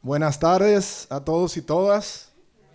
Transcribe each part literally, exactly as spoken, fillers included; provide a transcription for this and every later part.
Buenas tardes a todos y todas.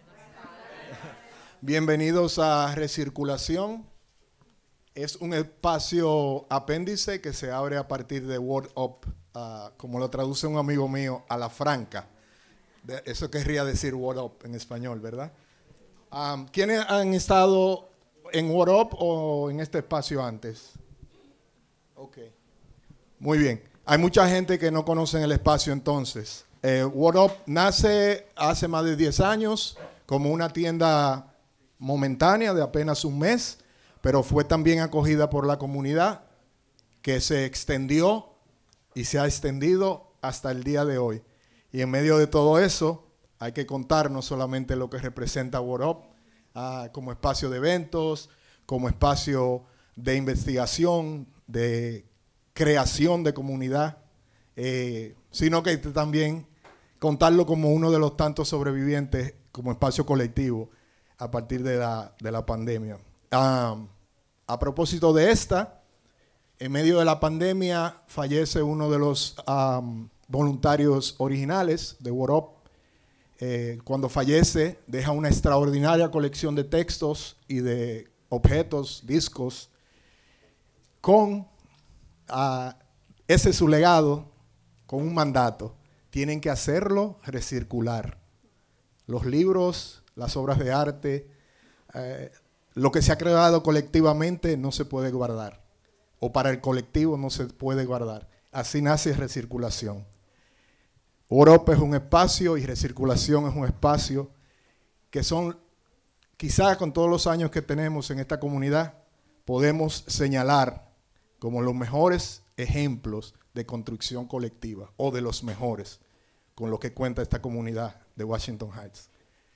Bienvenidos a Recirculación. Es un espacio apéndice que se abre a partir de Word Up, uh, como lo traduce un amigo mío, a la franca. De, eso querría decir Word Up en español, ¿verdad? Um, ¿Quiénes han estado en Word Up o en este espacio antes? Ok. Muy bien. Hay mucha gente que no conoce el espacio entonces. Eh, Word Up nace hace más de diez años como una tienda momentánea de apenas un mes, pero fue también acogida por la comunidad, que se extendió y se ha extendido hasta el día de hoy. Y en medio de todo eso hay que contar no solamente lo que representa Word Up uh, como espacio de eventos, como espacio de investigación, de creación de comunidad, eh, sino que también contarlo como uno de los tantos sobrevivientes como espacio colectivo a partir de la, de la pandemia. Um, a propósito de esta, en medio de la pandemia fallece uno de los um, voluntarios originales de Word Up. Eh, cuando fallece, deja una extraordinaria colección de textos y de objetos, discos, con uh, ese es su legado, con un mandato. Tienen que hacerlo recircular. Los libros, las obras de arte, eh, lo que se ha creado colectivamente no se puede guardar. O para el colectivo no se puede guardar. Así nace Recirculación. Word Up es un espacio y Recirculación es un espacio que son, quizás con todos los años que tenemos en esta comunidad, podemos señalar como los mejores ejemplos de construcción colectiva, o de los mejores, con lo que cuenta esta comunidad de Washington Heights.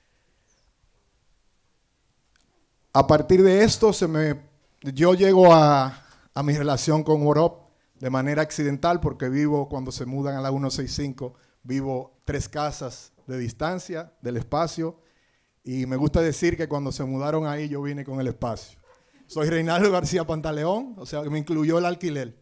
A partir de esto, se me, yo llego a, a mi relación con Word Up de manera accidental, porque vivo, cuando se mudan a la ciento sesenta y cinco, vivo tres casas de distancia del espacio, y me gusta decir que cuando se mudaron ahí, yo vine con el espacio. Soy Reinaldo García Pantaleón, o sea, que me incluyó el alquiler.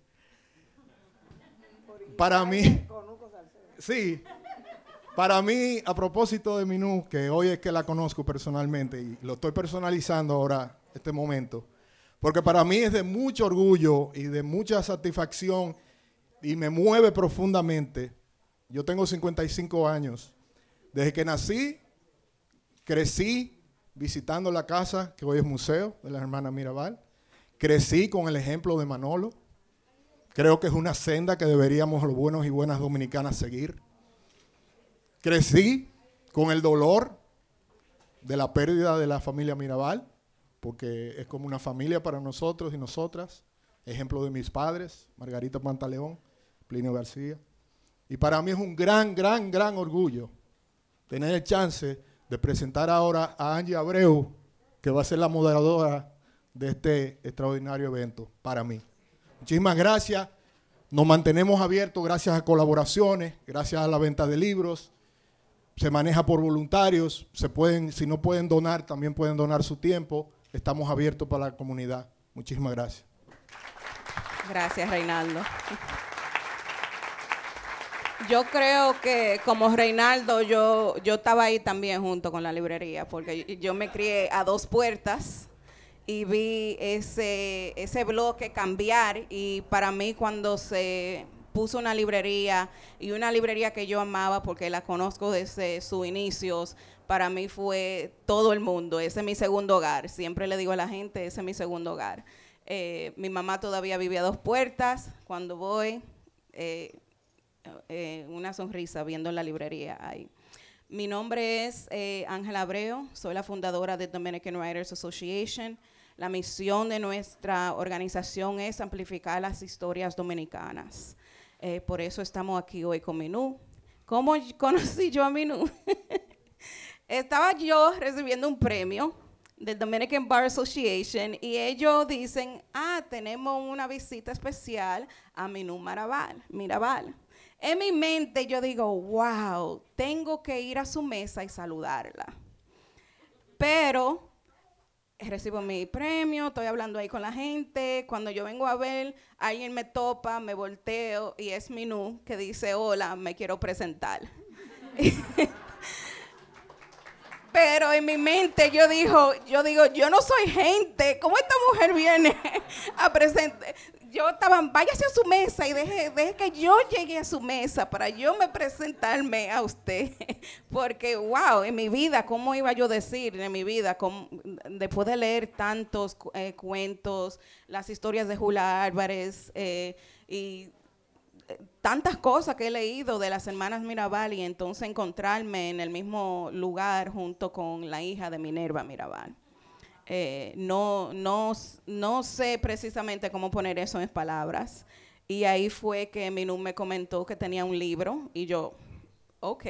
Para mí, sí, para mí, a propósito de Minú, que hoy es que la conozco personalmente y lo estoy personalizando ahora, este momento, porque para mí es de mucho orgullo y de mucha satisfacción y me mueve profundamente. Yo tengo cincuenta y cinco años. Desde que nací, crecí visitando la casa, que hoy es museo, de la hermana Mirabal. Crecí con el ejemplo de Manolo. Creo que es una senda que deberíamos los buenos y buenas dominicanas seguir. Crecí con el dolor de la pérdida de la familia Mirabal, porque es como una familia para nosotros y nosotras. Ejemplo de mis padres, Margarita Pantaleón, Plinio García. Y para mí es un gran, gran, gran orgullo tener el chance de presentar ahora a Angie Abreu, que va a ser la moderadora de este extraordinario evento para mí. Muchísimas gracias. Nos mantenemos abiertos gracias a colaboraciones, gracias a la venta de libros. Se maneja por voluntarios. Se pueden, si no pueden donar, también pueden donar su tiempo. Estamos abiertos para la comunidad. Muchísimas gracias. Gracias, Reinaldo. Yo creo que como Reinaldo, yo, yo estaba ahí también junto con la librería, porque yo me crié a dos puertas y vi ese, ese bloque cambiar, y para mí cuando se puso una librería, y una librería que yo amaba porque la conozco desde sus inicios, para mí fue todo el mundo. Ese es mi segundo hogar. Siempre le digo a la gente, ese es mi segundo hogar. Eh, mi mamá todavía vive a dos puertas. Cuando voy, eh, eh, una sonrisa viendo la librería ahí. Mi nombre es eh, Ángela Abreu, soy la fundadora de Dominican Writers Association. La misión de nuestra organización es amplificar las historias dominicanas. Eh, por eso estamos aquí hoy con Minú. ¿Cómo conocí yo a Minú? Estaba yo recibiendo un premio del Dominican Bar Association y ellos dicen, ah, tenemos una visita especial a Minú Mirabal. Mirabal. En mi mente yo digo, wow, tengo que ir a su mesa y saludarla. Pero recibo mi premio, estoy hablando ahí con la gente. Cuando yo vengo a ver, alguien me topa, me volteo y es Minú que dice, hola, me quiero presentar. Pero en mi mente yo digo, yo digo, yo no soy gente. ¿Cómo esta mujer viene a presentar? Yo estaba, váyase a su mesa y deje, deje que yo llegue a su mesa para yo me presentarme a usted. Porque, wow, en mi vida, ¿cómo iba yo a decir en mi vida? Cómo, después de leer tantos eh, cuentos, las historias de Jula Álvarez eh, y tantas cosas que he leído de las hermanas Mirabal, y entonces encontrarme en el mismo lugar junto con la hija de Minerva Mirabal. Eh, no, no, no sé precisamente cómo poner eso en palabras. Y ahí fue que Minú me comentó que tenía un libro y yo, ok.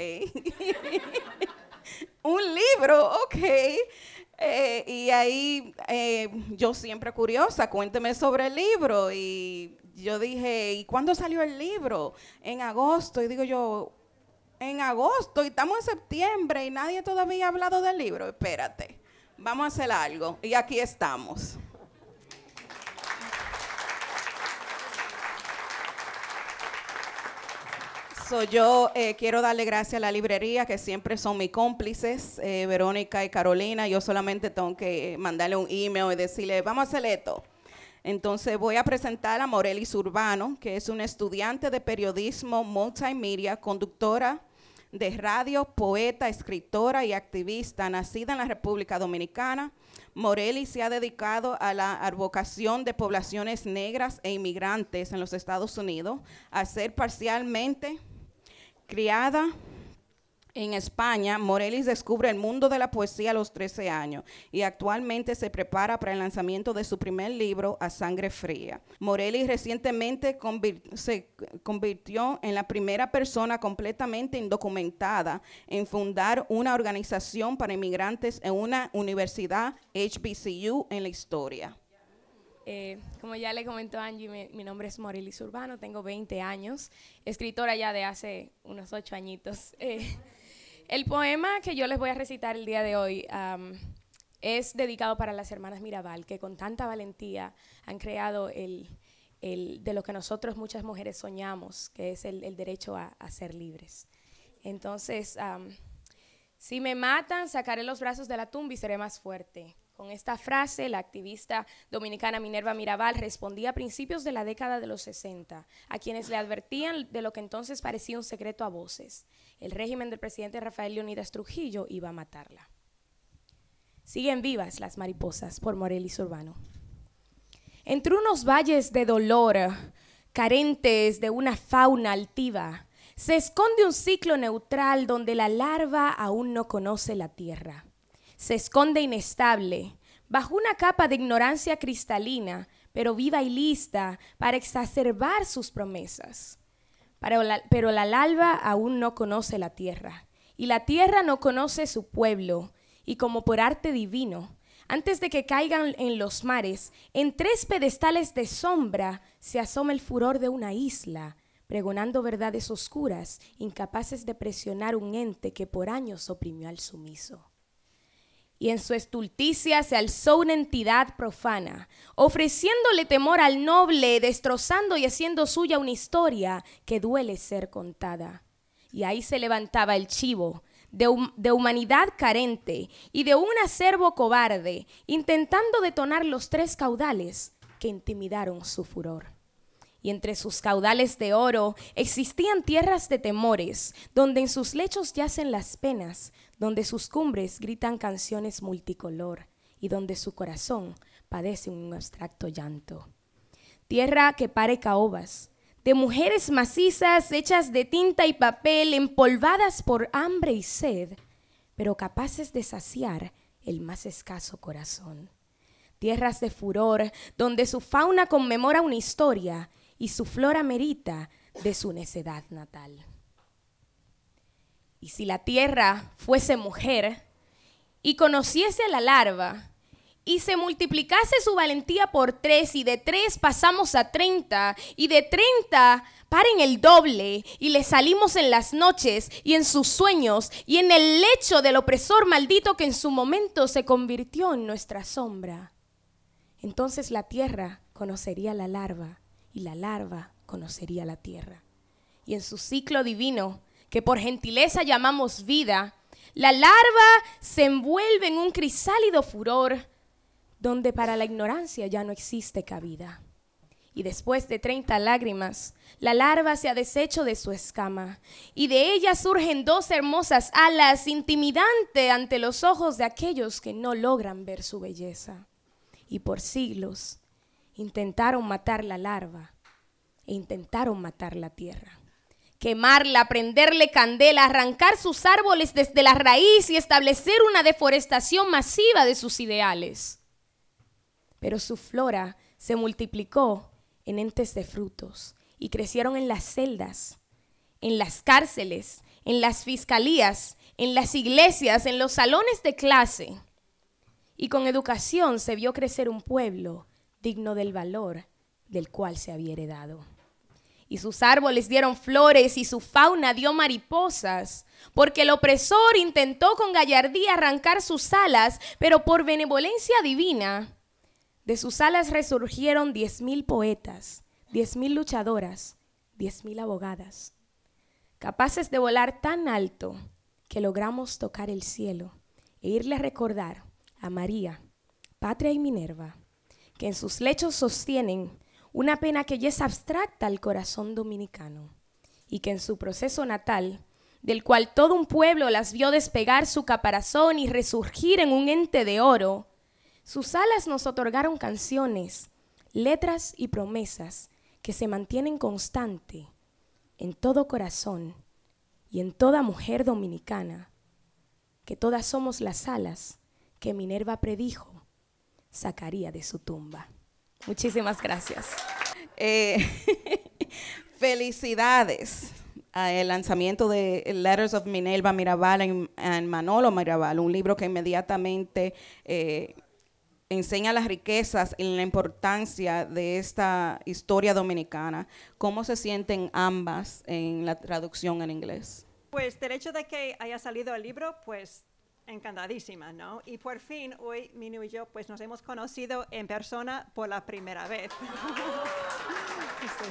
Un libro, ok. Eh, y ahí eh, yo siempre curiosa, cuénteme sobre el libro. Y yo dije, ¿y cuándo salió el libro? En agosto. Y digo yo, en agosto y estamos en septiembre y nadie todavía ha hablado del libro. Espérate, vamos a hacer algo. Y aquí estamos. So, yo eh, quiero darle gracias a la librería, que siempre son mis cómplices, eh, Verónica y Carolina. Yo solamente tengo que mandarle un email y decirle, vamos a hacer esto. Entonces voy a presentar a Morelis Urbano, que es una estudiante de periodismo multimedia, conductora de radio, poeta, escritora y activista, nacida en la República Dominicana. Morelis se ha dedicado a la advocación de poblaciones negras e inmigrantes en los Estados Unidos, a ser parcialmente criada en España. Morelis descubre el mundo de la poesía a los trece años y actualmente se prepara para el lanzamiento de su primer libro, A Sangre Fría. Morelis recientemente convir se convirtió en la primera persona completamente indocumentada en fundar una organización para inmigrantes en una universidad H B C U en la historia. Eh, como ya le comentó Angie, mi, mi nombre es Morelis Urbano, tengo veinte años, escritora ya de hace unos ocho añitos. Eh, el poema que yo les voy a recitar el día de hoy um, es dedicado para las hermanas Mirabal, que con tanta valentía han creado el, el, de lo que nosotros muchas mujeres soñamos, que es el, el derecho a, a ser libres. Entonces, um, si me matan, sacaré los brazos de la tumba y seré más fuerte. Con esta frase, la activista dominicana Minerva Mirabal respondía a principios de la década de los sesenta a quienes le advertían de lo que entonces parecía un secreto a voces. El régimen del presidente Rafael Leónidas Trujillo iba a matarla. Siguen vivas las mariposas, por Morelis Urbano. Entre unos valles de dolor, carentes de una fauna altiva, se esconde un ciclo neutral donde la larva aún no conoce la tierra. Se esconde inestable, bajo una capa de ignorancia cristalina, pero viva y lista para exacerbar sus promesas. Pero la, pero la larva aún no conoce la tierra, y la tierra no conoce su pueblo, y como por arte divino, antes de que caigan en los mares, en tres pedestales de sombra se asoma el furor de una isla, pregonando verdades oscuras, incapaces de presionar un ente que por años oprimió al sumiso. Y en su estulticia se alzó una entidad profana, ofreciéndole temor al noble, destrozando y haciendo suya una historia que duele ser contada. Y ahí se levantaba el chivo, de, hum de humanidad carente y de un acervo cobarde, intentando detonar los tres caudales que intimidaron su furor. Y entre sus caudales de oro existían tierras de temores, donde en sus lechos yacen las penas, donde sus cumbres gritan canciones multicolor y donde su corazón padece un abstracto llanto. Tierra que pare caobas, de mujeres macizas hechas de tinta y papel, empolvadas por hambre y sed, pero capaces de saciar el más escaso corazón. Tierras de furor, donde su fauna conmemora una historia y su flora merita de su necedad natal. Y si la tierra fuese mujer y conociese a la larva y se multiplicase su valentía por tres y de tres pasamos a treinta y de treinta paren el doble y le salimos en las noches y en sus sueños y en el lecho del opresor maldito que en su momento se convirtió en nuestra sombra, entonces la tierra conocería a la larva y la larva conocería la tierra. Y en su ciclo divino, que por gentileza llamamos vida, la larva se envuelve en un crisálido furor donde para la ignorancia ya no existe cabida. Y después de treinta lágrimas, la larva se ha deshecho de su escama, y de ella surgen dos hermosas alas, intimidante ante los ojos de aquellos que no logran ver su belleza. Y por siglos intentaron matar la larva, e intentaron matar la tierra. Quemarla, prenderle candela, arrancar sus árboles desde la raíz y establecer una deforestación masiva de sus ideales. Pero su flora se multiplicó en entes de frutos y crecieron en las celdas, en las cárceles, en las fiscalías, en las iglesias, en los salones de clase. Y con educación se vio crecer un pueblo digno del valor del cual se había heredado. Y sus árboles dieron flores y su fauna dio mariposas, porque el opresor intentó con gallardía arrancar sus alas, pero por benevolencia divina, de sus alas resurgieron diez mil poetas, diez mil luchadoras, diez mil abogadas, capaces de volar tan alto que logramos tocar el cielo e irle a recordar a María, Patria y Minerva, que en sus lechos sostienen una pena que ya es abstracta al corazón dominicano y que en su proceso natal, del cual todo un pueblo las vio despegar su caparazón y resurgir en un ente de oro, sus alas nos otorgaron canciones, letras y promesas que se mantienen constante en todo corazón y en toda mujer dominicana, que todas somos las alas que Minerva predijo sacaría de su tumba. Muchísimas gracias. Eh, felicidades al lanzamiento de Letters of Minerva Mirabal en, en Manolo Mirabal, un libro que inmediatamente eh, enseña las riquezas y la importancia de esta historia dominicana. ¿Cómo se sienten ambas en la traducción en inglés? Pues del hecho de que haya salido el libro, pues encantadísima, ¿no? Y por fin hoy Minu y yo pues nos hemos conocido en persona por la primera vez. Sí.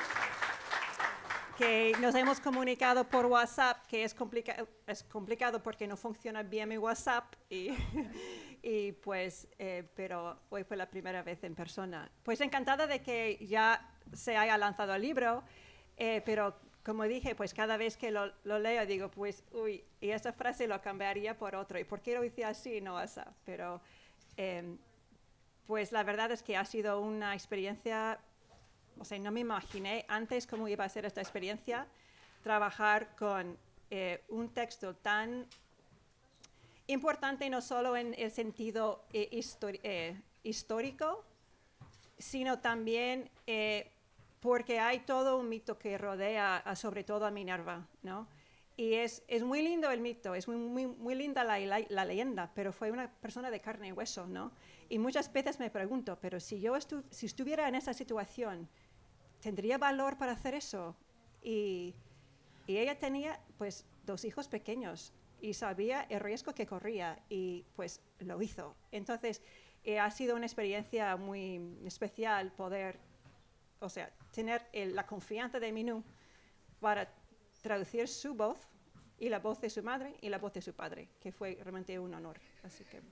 Que nos hemos comunicado por WhatsApp, que es, complica es complicado porque no funciona bien mi WhatsApp, y, y pues, eh, pero hoy fue la primera vez en persona. Pues encantada de que ya se haya lanzado el libro, eh, pero como dije, pues cada vez que lo, lo leo digo, pues, uy, y esa frase lo cambiaría por otro. ¿Y por qué lo hice así? No, esa. Pero, eh, pues la verdad es que ha sido una experiencia, o sea, no me imaginé antes cómo iba a ser esta experiencia, trabajar con eh, un texto tan importante, no solo en el sentido eh, histori eh, histórico, sino también eh, porque hay todo un mito que rodea a, sobre todo a Minerva, ¿no? Y es, es muy lindo el mito, es muy, muy, muy linda la, la, la leyenda, pero fue una persona de carne y hueso, ¿no? Y muchas veces me pregunto, pero si yo estu si estuviera en esa situación, ¿tendría valor para hacer eso? Y, y ella tenía, pues, dos hijos pequeños y sabía el riesgo que corría y, pues, lo hizo. Entonces, eh, ha sido una experiencia muy especial poder, o sea, tener el, la confianza de Minu para traducir su voz y la voz de su madre y la voz de su padre, que fue realmente un honor. Así que...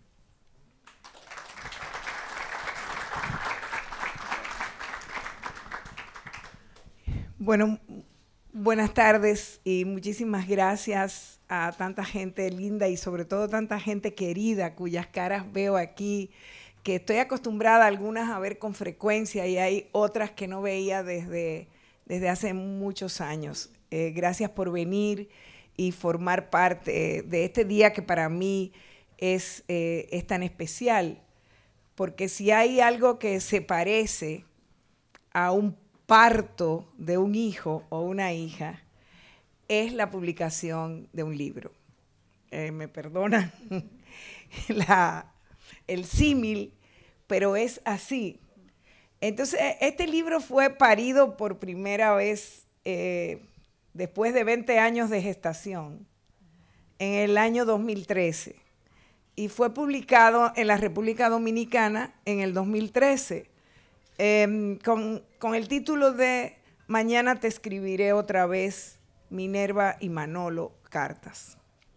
Bueno, buenas tardes y muchísimas gracias a tanta gente linda y sobre todo tanta gente querida cuyas caras veo aquí, que estoy acostumbrada algunas a ver con frecuencia y hay otras que no veía desde, desde hace muchos años. Eh, gracias por venir y formar parte de este día que para mí es, eh, es tan especial, porque si hay algo que se parece a un parto de un hijo o una hija, es la publicación de un libro. Eh, me perdonan la... el símil, pero es así. Entonces, este libro fue parido por primera vez eh, después de veinte años de gestación, en el año dos mil trece, y fue publicado en la República Dominicana en el dos mil trece, eh, con, con el título de Mañana te escribiré otra vez Minerva y Manolo cartas.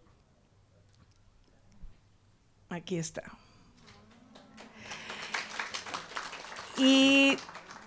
Aquí está. Y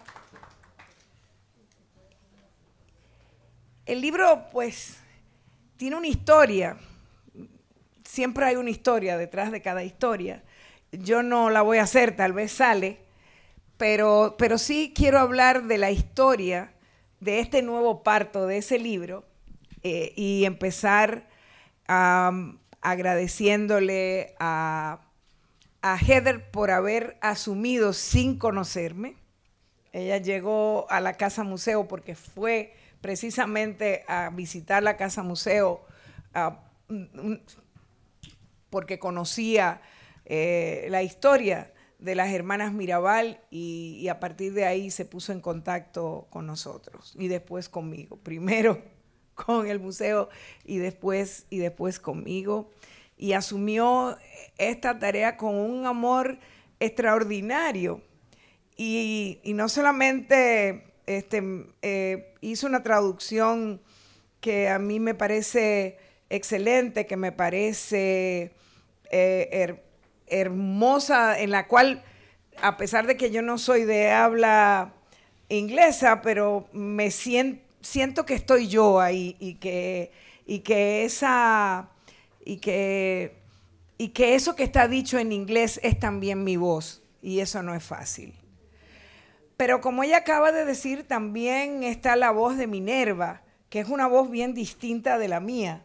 el libro, pues, tiene una historia. Siempre hay una historia detrás de cada historia. Yo no la voy a hacer, tal vez sale, pero, pero sí quiero hablar de la historia de este nuevo parto de ese libro eh, y empezar um, agradeciéndole a, a Heather por haber asumido sin conocerme. Ella llegó a la Casa Museo porque fue precisamente a visitar la Casa Museo uh, porque conocía eh, la historia de las hermanas Mirabal y, y a partir de ahí se puso en contacto con nosotros y después conmigo. Primero con el museo y después, y después conmigo. Y asumió esta tarea con un amor extraordinario. Y, y no solamente este, eh, hizo una traducción que a mí me parece excelente, que me parece eh, her, hermosa, en la cual, a pesar de que yo no soy de habla inglesa, pero me siento, siento que estoy yo ahí y que, y que esa... Y que, y que eso que está dicho en inglés es también mi voz, y eso no es fácil. Pero como ella acaba de decir, también está la voz de Minerva, que es una voz bien distinta de la mía,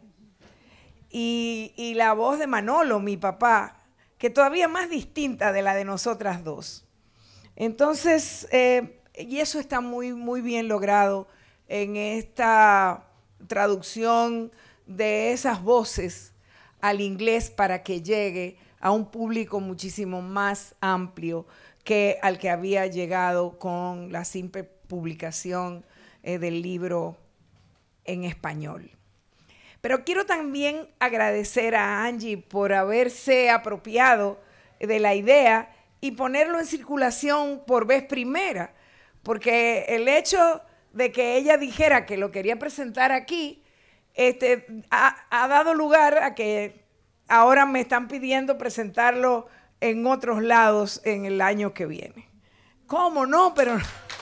y, y la voz de Manolo, mi papá, que todavía más distinta de la de nosotras dos. Entonces, eh, y eso está muy, muy bien logrado en esta traducción de esas voces al inglés para que llegue a un público muchísimo más amplio que al que había llegado con la simple publicación eh, del libro en español. Pero quiero también agradecer a Angie por haberse apropiado de la idea y ponerlo en circulación por vez primera, porque el hecho de que ella dijera que lo quería presentar aquí Este, ha, ha dado lugar a que ahora me están pidiendo presentarlo en otros lados en el año que viene. ¿Cómo no? Pero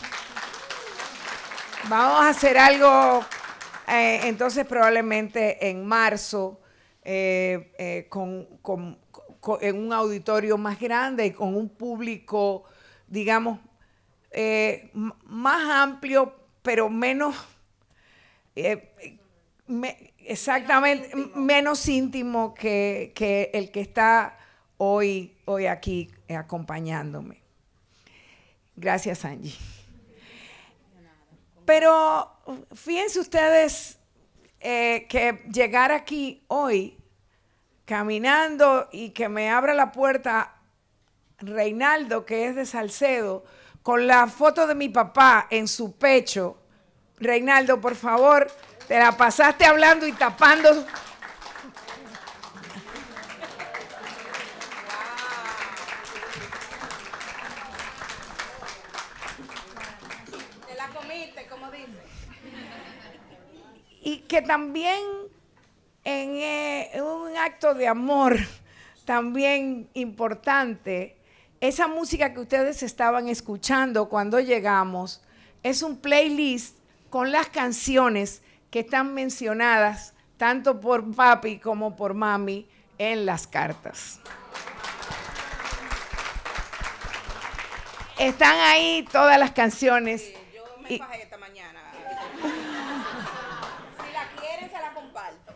vamos a hacer algo eh, entonces probablemente en marzo eh, eh, con, con, con, en un auditorio más grande y con un público, digamos, eh, más amplio, pero menos... Eh, Me, exactamente, menos íntimo, menos íntimo que, que el que está hoy, hoy aquí eh, acompañándome. Gracias, Angie. Pero fíjense ustedes eh, que llegar aquí hoy, caminando y que me abra la puerta Reinaldo, que es de Salcedo, con la foto de mi papá en su pecho. Reinaldo, por favor, te la pasaste hablando y tapando. Te la comiste, como dice. Y que también en eh, un acto de amor también importante, esa música que ustedes estaban escuchando cuando llegamos es un playlist con las canciones que están mencionadas tanto por papi como por mami en las cartas. Están ahí todas las canciones. Sí, yo me fajé esta mañana. Si la quieren, se la comparto.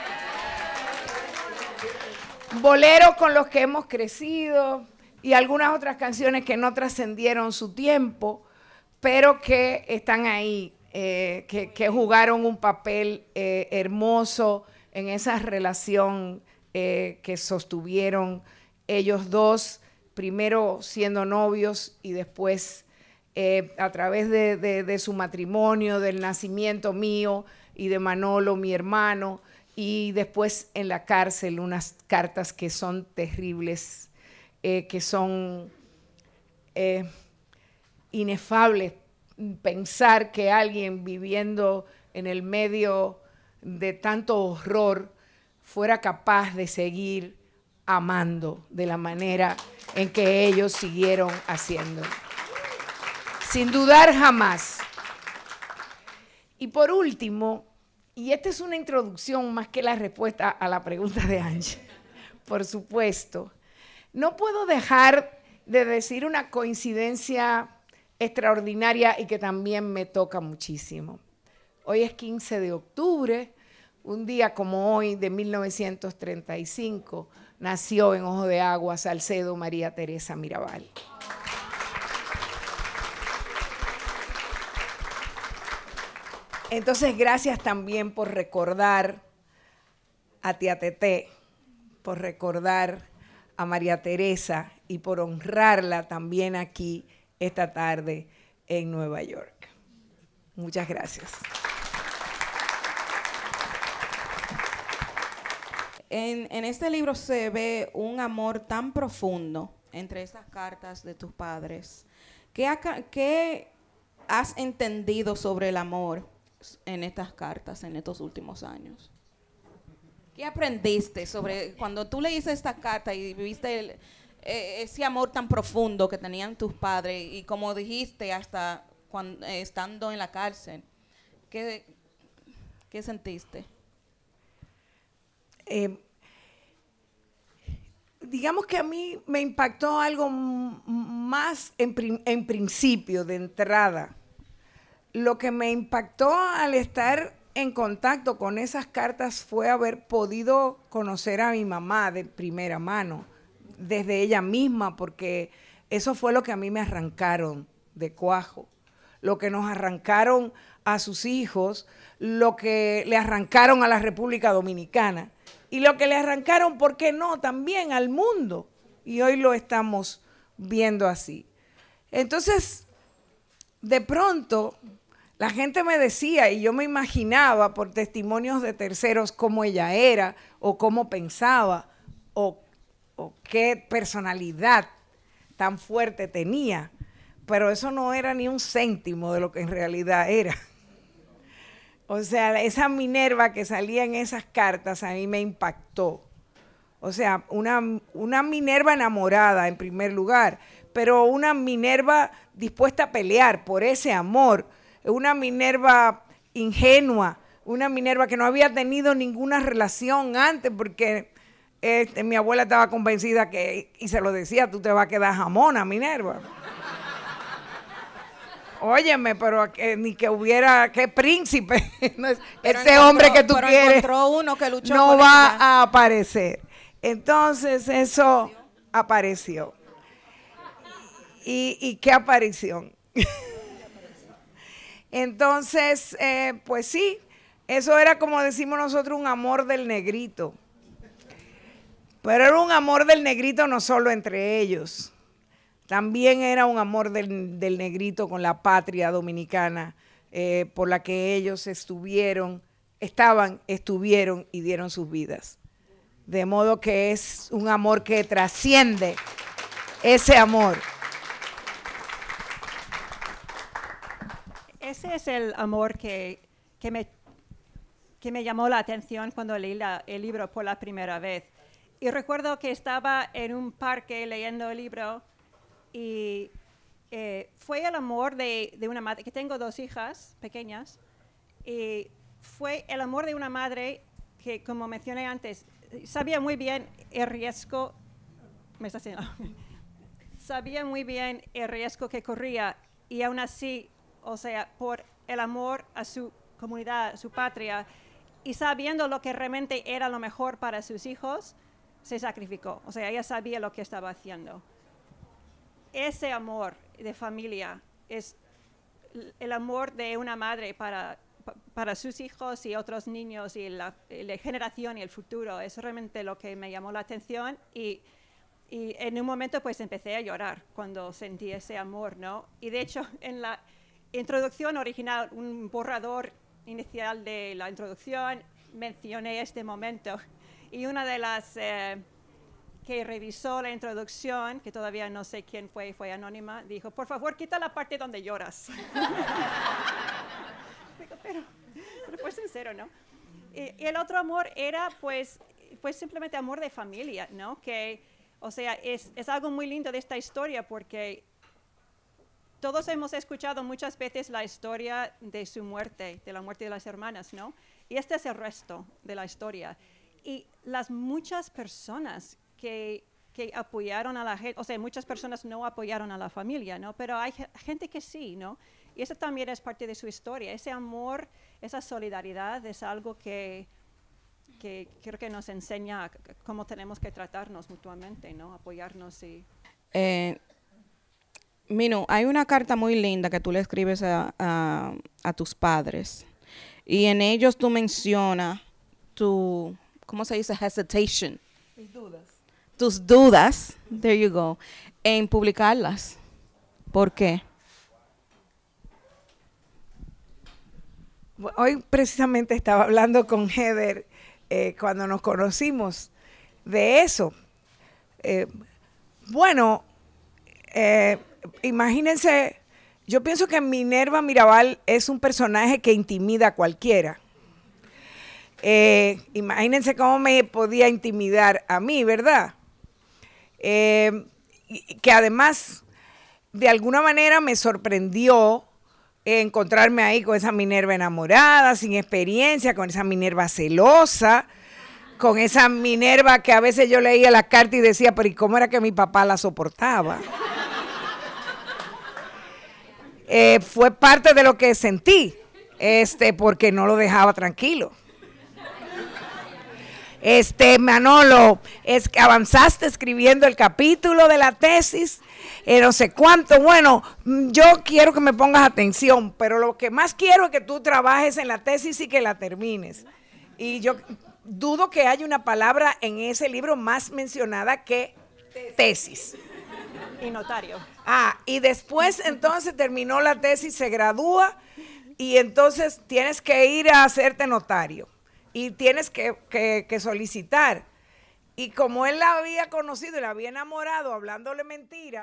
Boleros con los que hemos crecido y algunas otras canciones que no trascendieron su tiempo, pero que están ahí. Eh, que, que jugaron un papel eh, hermoso en esa relación eh, que sostuvieron ellos dos, primero siendo novios y después eh, a través de, de, de su matrimonio, del nacimiento mío y de Manolo, mi hermano, y después en la cárcel unas cartas que son terribles, eh, que son eh, inefables. Pensar que alguien viviendo en el medio de tanto horror, fuera capaz de seguir amando de la manera en que ellos siguieron haciendo. Sin dudar jamás. Y por último, y esta es una introducción más que la respuesta a la pregunta de Angie, por supuesto, no puedo dejar de decir una coincidencia extraordinaria y que también me toca muchísimo. Hoy es quince de octubre, un día como hoy de mil novecientos treinta y cinco, nació en Ojo de Agua, Salcedo, María Teresa Mirabal. Entonces, gracias también por recordar a Tía Teté, por recordar a María Teresa y por honrarla también aquí esta tarde en Nueva York. Muchas gracias. En, en este libro se ve un amor tan profundo entre esas cartas de tus padres. ¿Qué, ha, qué has entendido sobre el amor en estas cartas en estos últimos años? ¿Qué aprendiste sobre cuando tú leíste esta carta y viste el, eh, ese amor tan profundo que tenían tus padres y como dijiste hasta cuando, eh, estando en la cárcel? ¿Qué, qué sentiste? Eh, digamos que a mí me impactó algo más en, prim, en principio, de entrada. Lo que me impactó al estar en contacto con esas cartas fue haber podido conocer a mi mamá de primera mano, desde ella misma, porque eso fue lo que a mí me arrancaron de cuajo, lo que nos arrancaron a sus hijos, lo que le arrancaron a la República Dominicana y lo que le arrancaron, ¿por qué no?, también al mundo. Y hoy lo estamos viendo así. Entonces, de pronto, la gente me decía, y yo me imaginaba por testimonios de terceros cómo ella era, o cómo pensaba, o, o qué personalidad tan fuerte tenía. Pero eso no era ni un céntimo de lo que en realidad era. O sea, esa Minerva que salía en esas cartas a mí me impactó. O sea, una, una Minerva enamorada en primer lugar, pero una Minerva dispuesta a pelear por ese amor, una Minerva ingenua, una Minerva que no había tenido ninguna relación antes, porque este, mi abuela estaba convencida que, y se lo decía, tú te vas a quedar jamona, Minerva. Óyeme, pero que, ni que hubiera, qué príncipe, no es, ese hombre que tú pero quieres encontró uno que luchó no por va ella. a aparecer. Entonces eso apareció. ¿Y, y qué aparición? Entonces, eh, pues sí, eso era como decimos nosotros un amor del negrito. Pero era un amor del negrito no solo entre ellos, también era un amor del, del negrito con la patria dominicana, eh, por la que ellos estuvieron, estaban, estuvieron y dieron sus vidas. De modo que es un amor que trasciende ese amor. Ese es el amor que, que, me, que me llamó la atención cuando leí la, el libro por la primera vez. Y recuerdo que estaba en un parque leyendo el libro y eh, fue el amor de, de una madre, que tengo dos hijas pequeñas, y fue el amor de una madre que, como mencioné antes, sabía muy bien el riesgo, me está haciendo, sabía muy bien el riesgo que corría y aún así, o sea, por el amor a su comunidad, a su patria, y sabiendo lo que realmente era lo mejor para sus hijos, se sacrificó. O sea, ella sabía lo que estaba haciendo. Ese amor de familia es el amor de una madre para, para sus hijos y otros niños y la, la generación y el futuro. Es realmente lo que me llamó la atención y, y en un momento pues empecé a llorar cuando sentí ese amor, ¿no? Y de hecho en la introducción original, un borrador inicial de la introducción, mencioné este momento. Y una de las eh, que revisó la introducción, que todavía no sé quién fue, fue anónima, dijo, por favor, quita la parte donde lloras. Digo, pero, pero fue sincero, ¿no? y, y el otro amor era pues, pues simplemente amor de familia, ¿no? Que, o sea, es, es algo muy lindo de esta historia porque todos hemos escuchado muchas veces la historia de su muerte, de la muerte de las hermanas, ¿no? Y este es el resto de la historia. Y las muchas personas que, que apoyaron a la gente, o sea, muchas personas no apoyaron a la familia, ¿no? Pero hay gente que sí, ¿no? Y eso también es parte de su historia. Ese amor, esa solidaridad es algo que, que creo que nos enseña cómo tenemos que tratarnos mutuamente, ¿no? Apoyarnos y... Eh, Minu, hay una carta muy linda que tú le escribes a, a, a tus padres y en ellos tú mencionas tu, ¿cómo se dice? Hesitation. Mis dudas. Tus dudas, there you go, en publicarlas. ¿Por qué? Hoy precisamente estaba hablando con Heather eh, cuando nos conocimos de eso. Eh, bueno, eh, imagínense, yo pienso que Minerva Mirabal es un personaje que intimida a cualquiera. Eh, imagínense cómo me podía intimidar a mí, ¿verdad? Eh, y, que además, de alguna manera me sorprendió encontrarme ahí con esa Minerva enamorada, sin experiencia, con esa Minerva celosa, con esa Minerva que a veces yo leía la carta y decía, pero ¿y cómo era que mi papá la soportaba? Eh, fue parte de lo que sentí, este, porque no lo dejaba tranquilo. Este, Manolo, es que avanzaste escribiendo el capítulo de la tesis, eh, no sé cuánto. Bueno, yo quiero que me pongas atención, pero lo que más quiero es que tú trabajes en la tesis y que la termines. Y yo dudo que haya una palabra en ese libro más mencionada que tesis. Y notario. Ah, y después entonces terminó la tesis, se gradúa y entonces tienes que ir a hacerte notario. Y tienes que, que, que solicitar. Y como él la había conocido y la había enamorado hablándole mentira,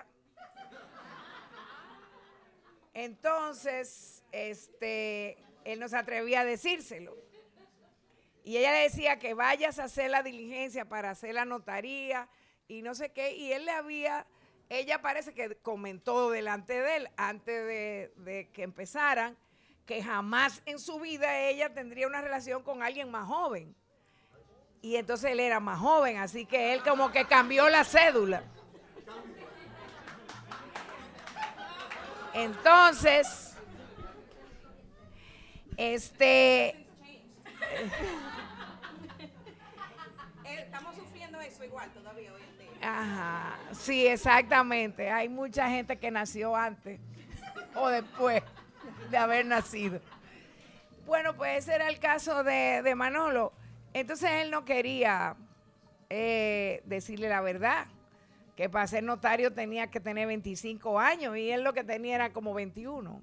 entonces este, él no se atrevía a decírselo. Y ella le decía que vayas a hacer la diligencia para hacer la notaría y no sé qué. Y él le había, ella parece que comentó delante de él, antes de, de que empezaran, que jamás en su vida ella tendría una relación con alguien más joven. Y entonces él era más joven, así que él como que cambió la cédula. Entonces, este... Estamos sufriendo eso igual todavía hoy en día. Ajá, sí, exactamente. Hay mucha gente que nació antes o después de haber nacido. Bueno, pues ese era el caso de, de Manolo. Entonces él no quería eh, decirle la verdad, que para ser notario tenía que tener veinticinco años y él lo que tenía era como veintiuno.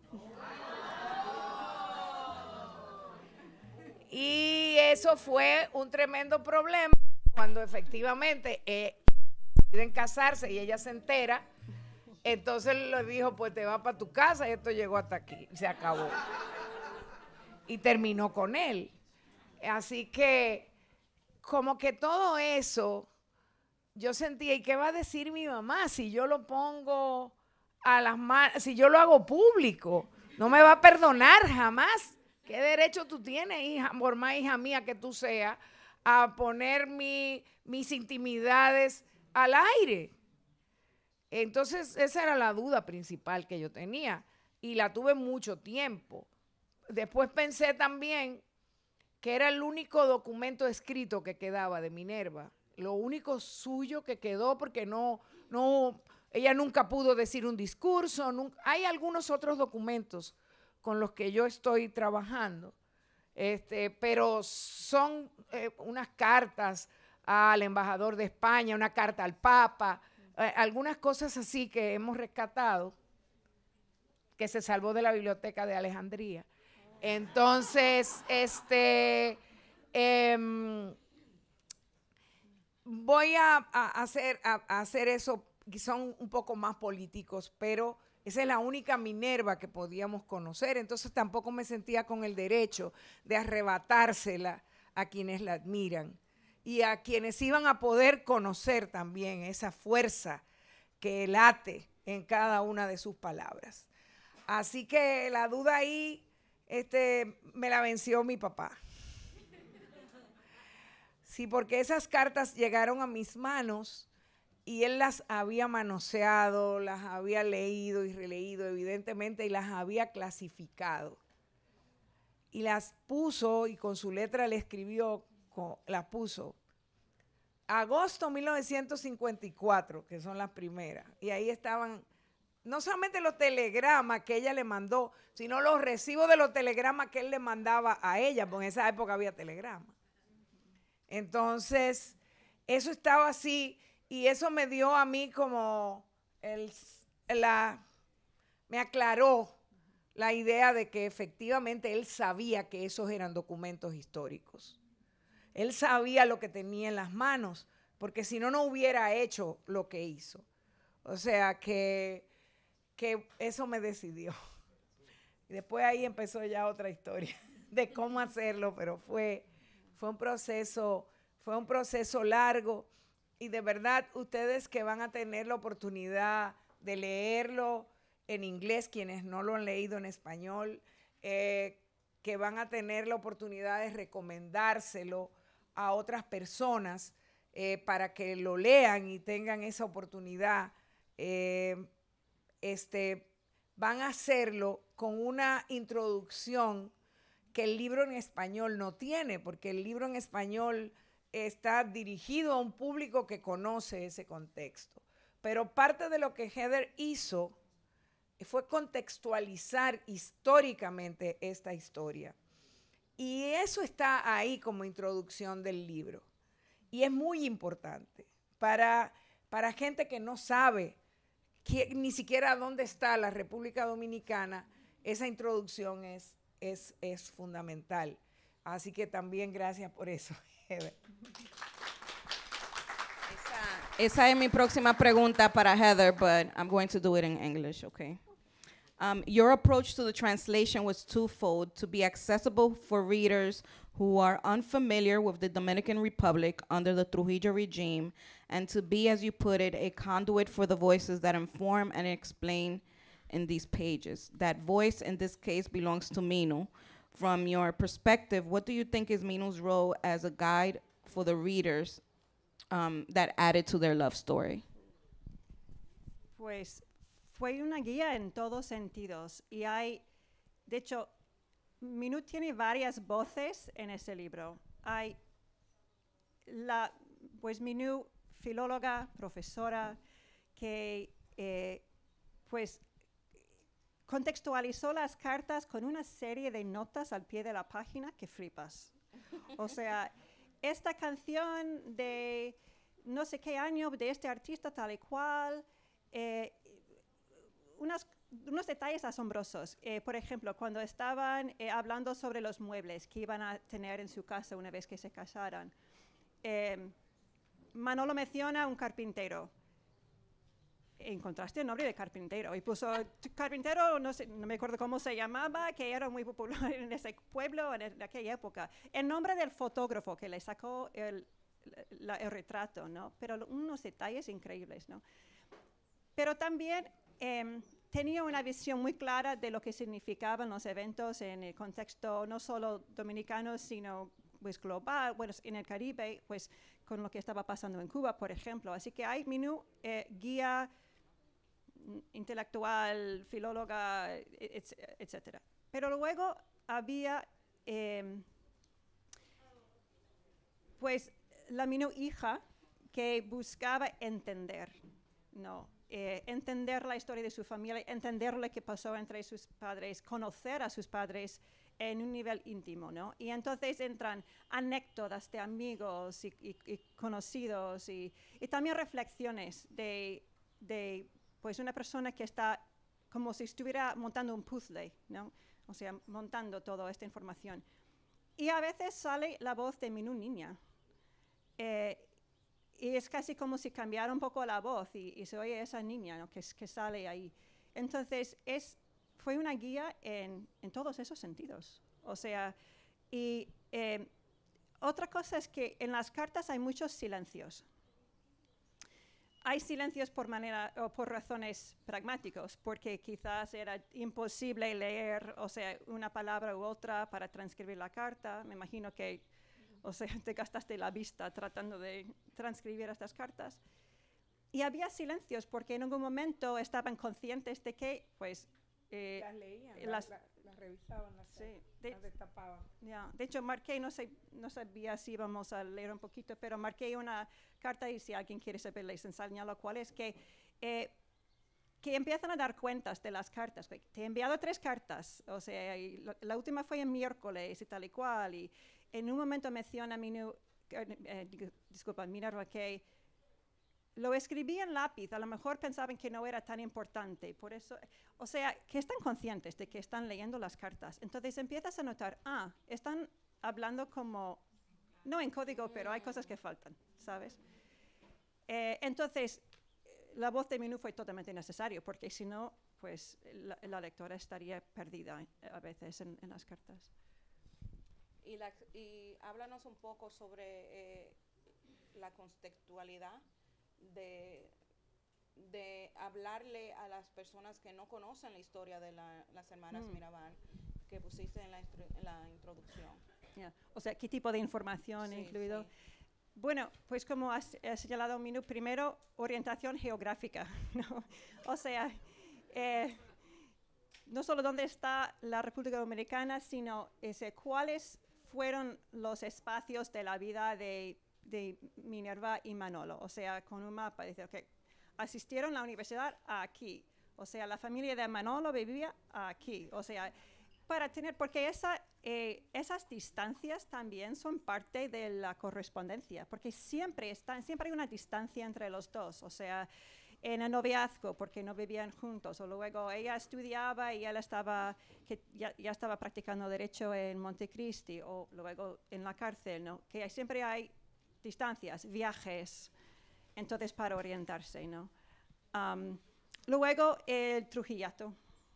Y eso fue un tremendo problema cuando efectivamente eh, deciden casarse y ella se entera. Entonces le dijo, pues te vas para tu casa y esto llegó hasta aquí, se acabó. Y terminó con él. Así que, como que todo eso, yo sentía, ¿y qué va a decir mi mamá si yo lo pongo a las manos, si yo lo hago público? No me va a perdonar jamás. ¿Qué derecho tú tienes, hija, por más hija mía que tú seas, a poner mi, mis intimidades al aire? Entonces, esa era la duda principal que yo tenía y la tuve mucho tiempo. Después pensé también que era el único documento escrito que quedaba de Minerva, lo único suyo que quedó porque no, no, ella nunca pudo decir un discurso. Nunca, hay algunos otros documentos con los que yo estoy trabajando, este, pero son eh, unas cartas al embajador de España, una carta al Papa, Eh, algunas cosas así que hemos rescatado, que se salvó de la biblioteca de Alejandría. Entonces, este, eh, voy a, a, hacer, a, a hacer eso, que son un poco más políticos, pero esa es la única Minerva que podíamos conocer, entonces tampoco me sentía con el derecho de arrebatársela a quienes la admiran y a quienes iban a poder conocer también esa fuerza que late en cada una de sus palabras. Así que la duda ahí este, me la venció mi papá. Sí, porque esas cartas llegaron a mis manos y él las había manoseado, las había leído y releído evidentemente y las había clasificado. Y las puso y con su letra le escribió, las puso, agosto mil novecientos cincuenta y cuatro, que son las primeras. Y ahí estaban no solamente los telegramas que ella le mandó, sino los recibos de los telegramas que él le mandaba a ella, porque en esa época había telegramas. Entonces, eso estaba así y eso me dio a mí como, el, la, me aclaró la idea de que efectivamente él sabía que esos eran documentos históricos. Él sabía lo que tenía en las manos, porque si no, no hubiera hecho lo que hizo. O sea, que, que eso me decidió. Y después ahí empezó ya otra historia de cómo hacerlo, pero fue... Fue un proceso, fue un proceso largo y de verdad ustedes que van a tener la oportunidad de leerlo en inglés, quienes no lo han leído en español, eh, que van a tener la oportunidad de recomendárselo a otras personas eh, para que lo lean y tengan esa oportunidad, eh, este, van a hacerlo con una introducción que el libro en español no tiene, porque el libro en español está dirigido a un público que conoce ese contexto. Pero parte de lo que Heather hizo fue contextualizar históricamente esta historia. Y eso está ahí como introducción del libro. Y es muy importante para, para gente que no sabe que, ni siquiera dónde está la República Dominicana, esa introducción es Es, es fundamental. Así que también gracias por eso, Heather. Esa, esa es mi próxima pregunta para Heather, but I'm going to do it in English, okay? Um, your approach to the translation was twofold: to be accessible for readers who are unfamiliar with the Dominican Republic under the Trujillo regime, and to be, as you put it, a conduit for the voices that inform and explain in these pages. That voice in this case belongs to Minu. From your perspective, what do you think is Minu's role as a guide for the readers um, that added to their love story? Pues fue una guía en todos sentidos y hay, de hecho, Minu tiene varias voces en ese libro. Hay la, pues Minu, filóloga, profesora, que eh, pues contextualizó las cartas con una serie de notas al pie de la página que flipas. O sea, esta canción de no sé qué año, de este artista tal y cual, eh, unas, unos detalles asombrosos. Eh, por ejemplo, cuando estaban eh, hablando sobre los muebles que iban a tener en su casa una vez que se casaran, eh, Manolo menciona un carpintero. Encontraste el nombre de carpintero y puso carpintero, no sé, no me acuerdo cómo se llamaba, que era muy popular en ese pueblo en, el, en aquella época. El nombre del fotógrafo que le sacó el, la, el retrato, ¿no? Pero unos detalles increíbles, ¿no? Pero también eh, tenía una visión muy clara de lo que significaban los eventos en el contexto no solo dominicano, sino pues global, bueno, en el Caribe, pues con lo que estaba pasando en Cuba, por ejemplo. Así que hay Minu, eh, guía intelectual, filóloga, etcétera. Pero luego había, eh, pues, la Minu hija que buscaba entender, ¿no? Eh, entender la historia de su familia, entender lo que pasó entre sus padres, conocer a sus padres en un nivel íntimo, ¿no? Y entonces entran anécdotas de amigos y, y, y conocidos y, y también reflexiones de, de pues una persona que está como si estuviera montando un puzzle, ¿no? O sea, montando toda esta información. Y a veces sale la voz de Minu niña. Eh, y es casi como si cambiara un poco la voz y, y se oye esa niña, ¿no? que, que sale ahí. Entonces, es, fue una guía en, en todos esos sentidos. O sea, y eh, otra cosa es que en las cartas hay muchos silencios. Hay silencios por manera o por razones pragmáticos, porque quizás era imposible leer, o sea, una palabra u otra para transcribir la carta. Me imagino que, o sea, te gastaste la vista tratando de transcribir estas cartas. Y había silencios porque en algún momento estaban conscientes de que, pues, eh, las leían, las, las, las revisaban, las, sí, de, las destapaban. Yeah. De hecho, marqué, no, sé, no sabía si íbamos a leer un poquito, pero marqué una carta y si alguien quiere saber, les enseño lo cual es que, eh, que empiezan a dar cuentas de las cartas. Te he enviado tres cartas, o sea, y la, la última fue en miércoles y tal y cual, y en un momento menciona, Minu, eh, disculpa, Minerva, que lo escribí en lápiz, a lo mejor pensaban que no era tan importante, por eso, o sea, que están conscientes de que están leyendo las cartas. Entonces empiezas a notar, ah, están hablando como, no en código, pero hay cosas que faltan, ¿sabes? Eh, entonces, la voz de Minu fue totalmente necesario, porque si no, pues la, la lectora estaría perdida a veces en, en las cartas. Y, la, y háblanos un poco sobre eh, la contextualidad De, de hablarle a las personas que no conocen la historia de la, las hermanas mm. Mirabal, que pusiste en la, en la introducción. Yeah. O sea, ¿qué tipo de información sí, incluido? Sí. Bueno, pues como has, has señalado, Minu, primero, orientación geográfica, ¿no? O sea, eh, no solo dónde está la República Dominicana, sino ese, cuáles fueron los espacios de la vida de de Minerva y Manolo, o sea, con un mapa, dice, ok, asistieron a la universidad aquí, o sea, la familia de Manolo vivía aquí, o sea, para tener, porque esa, eh, esas distancias también son parte de la correspondencia, porque siempre, están, siempre hay una distancia entre los dos, o sea, en el noviazgo, porque no vivían juntos, o luego ella estudiaba y él estaba, que ya, ya estaba practicando derecho en Montecristi, o luego en la cárcel, ¿no? Que siempre hay distancias, viajes, entonces para orientarse, ¿no? Um, luego el Trujillato,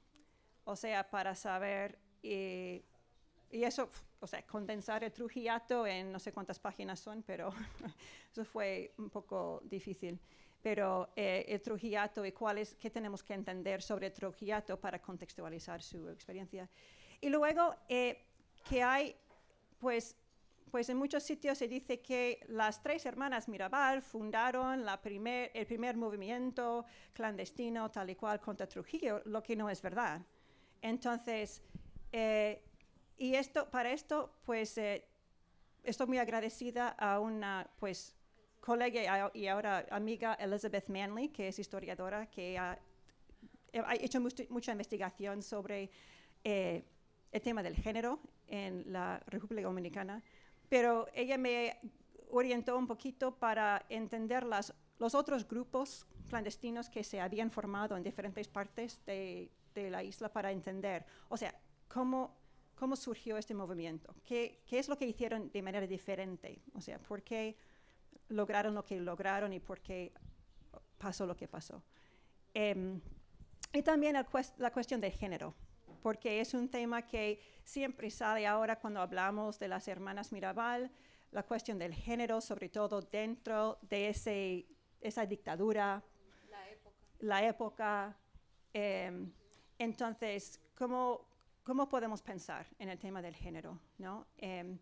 o sea, para saber, y, y eso, o sea, condensar el Trujillato en no sé cuántas páginas son, pero eso fue un poco difícil. Pero eh, el Trujillato y cuál es, qué tenemos que entender sobre el Trujillato para contextualizar su experiencia. Y luego eh, que hay, pues, Pues en muchos sitios se dice que las tres hermanas Mirabal fundaron la primer, el primer movimiento clandestino tal y cual contra Trujillo, lo que no es verdad. Entonces, eh, y esto, para esto, pues, eh, estoy muy agradecida a una, pues, colega y ahora amiga Elizabeth Manley, que es historiadora, que ha, ha hecho mucho, mucha investigación sobre eh, el tema del género en la República Dominicana. Pero ella me orientó un poquito para entender las, los otros grupos clandestinos que se habían formado en diferentes partes de, de la isla para entender, o sea, cómo, cómo surgió este movimiento, qué, qué es lo que hicieron de manera diferente, o sea, por qué lograron lo que lograron y por qué pasó lo que pasó. Um, y también el, la cuestión de género, porque es un tema que siempre sale ahora cuando hablamos de las hermanas Mirabal, la cuestión del género, sobre todo dentro de ese, esa dictadura, la época. La época eh, entonces, ¿cómo, ¿cómo podemos pensar en el tema del género, ¿no? Eh,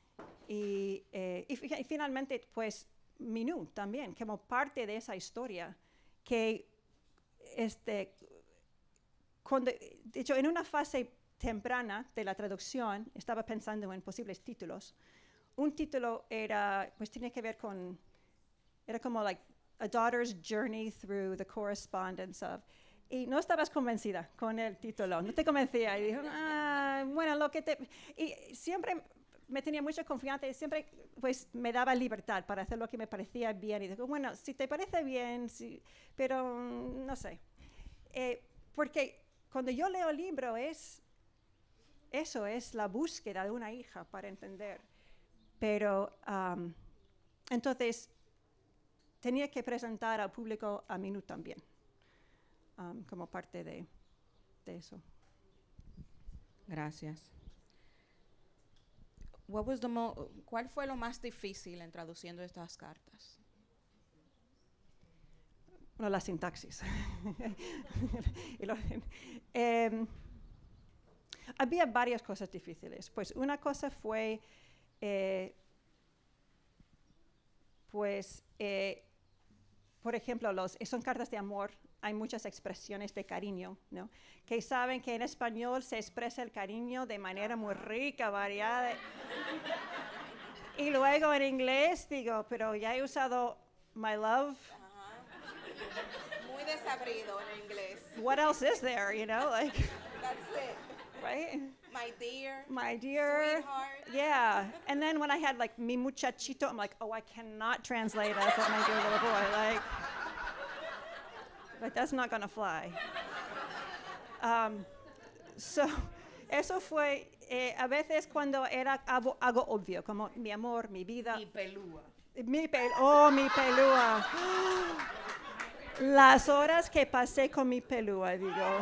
y, eh, y, y finalmente, pues, Minu también, como parte de esa historia, que este... Cuando, de hecho, en una fase temprana de la traducción, estaba pensando en posibles títulos. Un título era, pues tiene que ver con, era como like A Daughter's Journey Through the Correspondence of, y no estabas convencida con el título, no te convencía, y dijo, ah, bueno, lo que te, y siempre me tenía mucha confianza y siempre, pues, me daba libertad para hacer lo que me parecía bien, y digo, bueno, si te parece bien, sí, pero no sé, eh, porque cuando yo leo el libro es, eso es la búsqueda de una hija para entender. Pero um, entonces tenía que presentar al público a Minu también, um, como parte de, de eso. Gracias. what was the mo ¿cuál fue lo más difícil en traduciendo estas cartas? Bueno, la sintaxis. Y lo- em, había varias cosas difíciles. Pues una cosa fue, eh, pues, eh, por ejemplo, los, son cartas de amor. Hay muchas expresiones de cariño, ¿no? Que saben que en español se expresa el cariño de manera muy rica, variada. Y luego en inglés digo, pero ya he usado my love. Muy desabrido en inglés. What else is there, you know? Like, That's it. right? My dear. My dear. Sweetheart. Yeah. And then when I had like mi muchachito, I'm like, oh, I cannot translate as my dear little boy. Like, like that's not gonna fly. Um, so, eso fue eh, a veces cuando era algo, algo obvio, como mi amor, mi vida. Mi pelúa. Mi pel oh, mi pelúa. Las horas que pasé con mi pelúa, digo.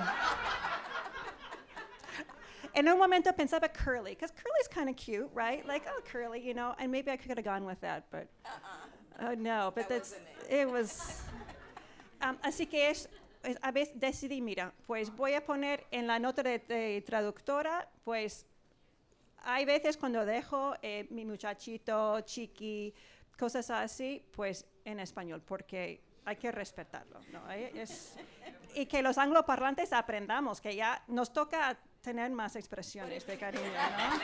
En un momento pensaba Curly, because Curly's kind of cute, right? Like, oh, Curly, you know, and maybe I could have gone with that, but uh-uh. uh, no, but That that's, wasn't it was. Um, así que es, es, a veces decidí, mira, pues voy a poner en la nota de, de traductora, pues hay veces cuando dejo eh, mi muchachito, chiqui, cosas así, pues en español, porque hay que respetarlo, ¿no? Eh, Es, y que los angloparlantes aprendamos que ya nos toca tener más expresiones de cariño, ¿no?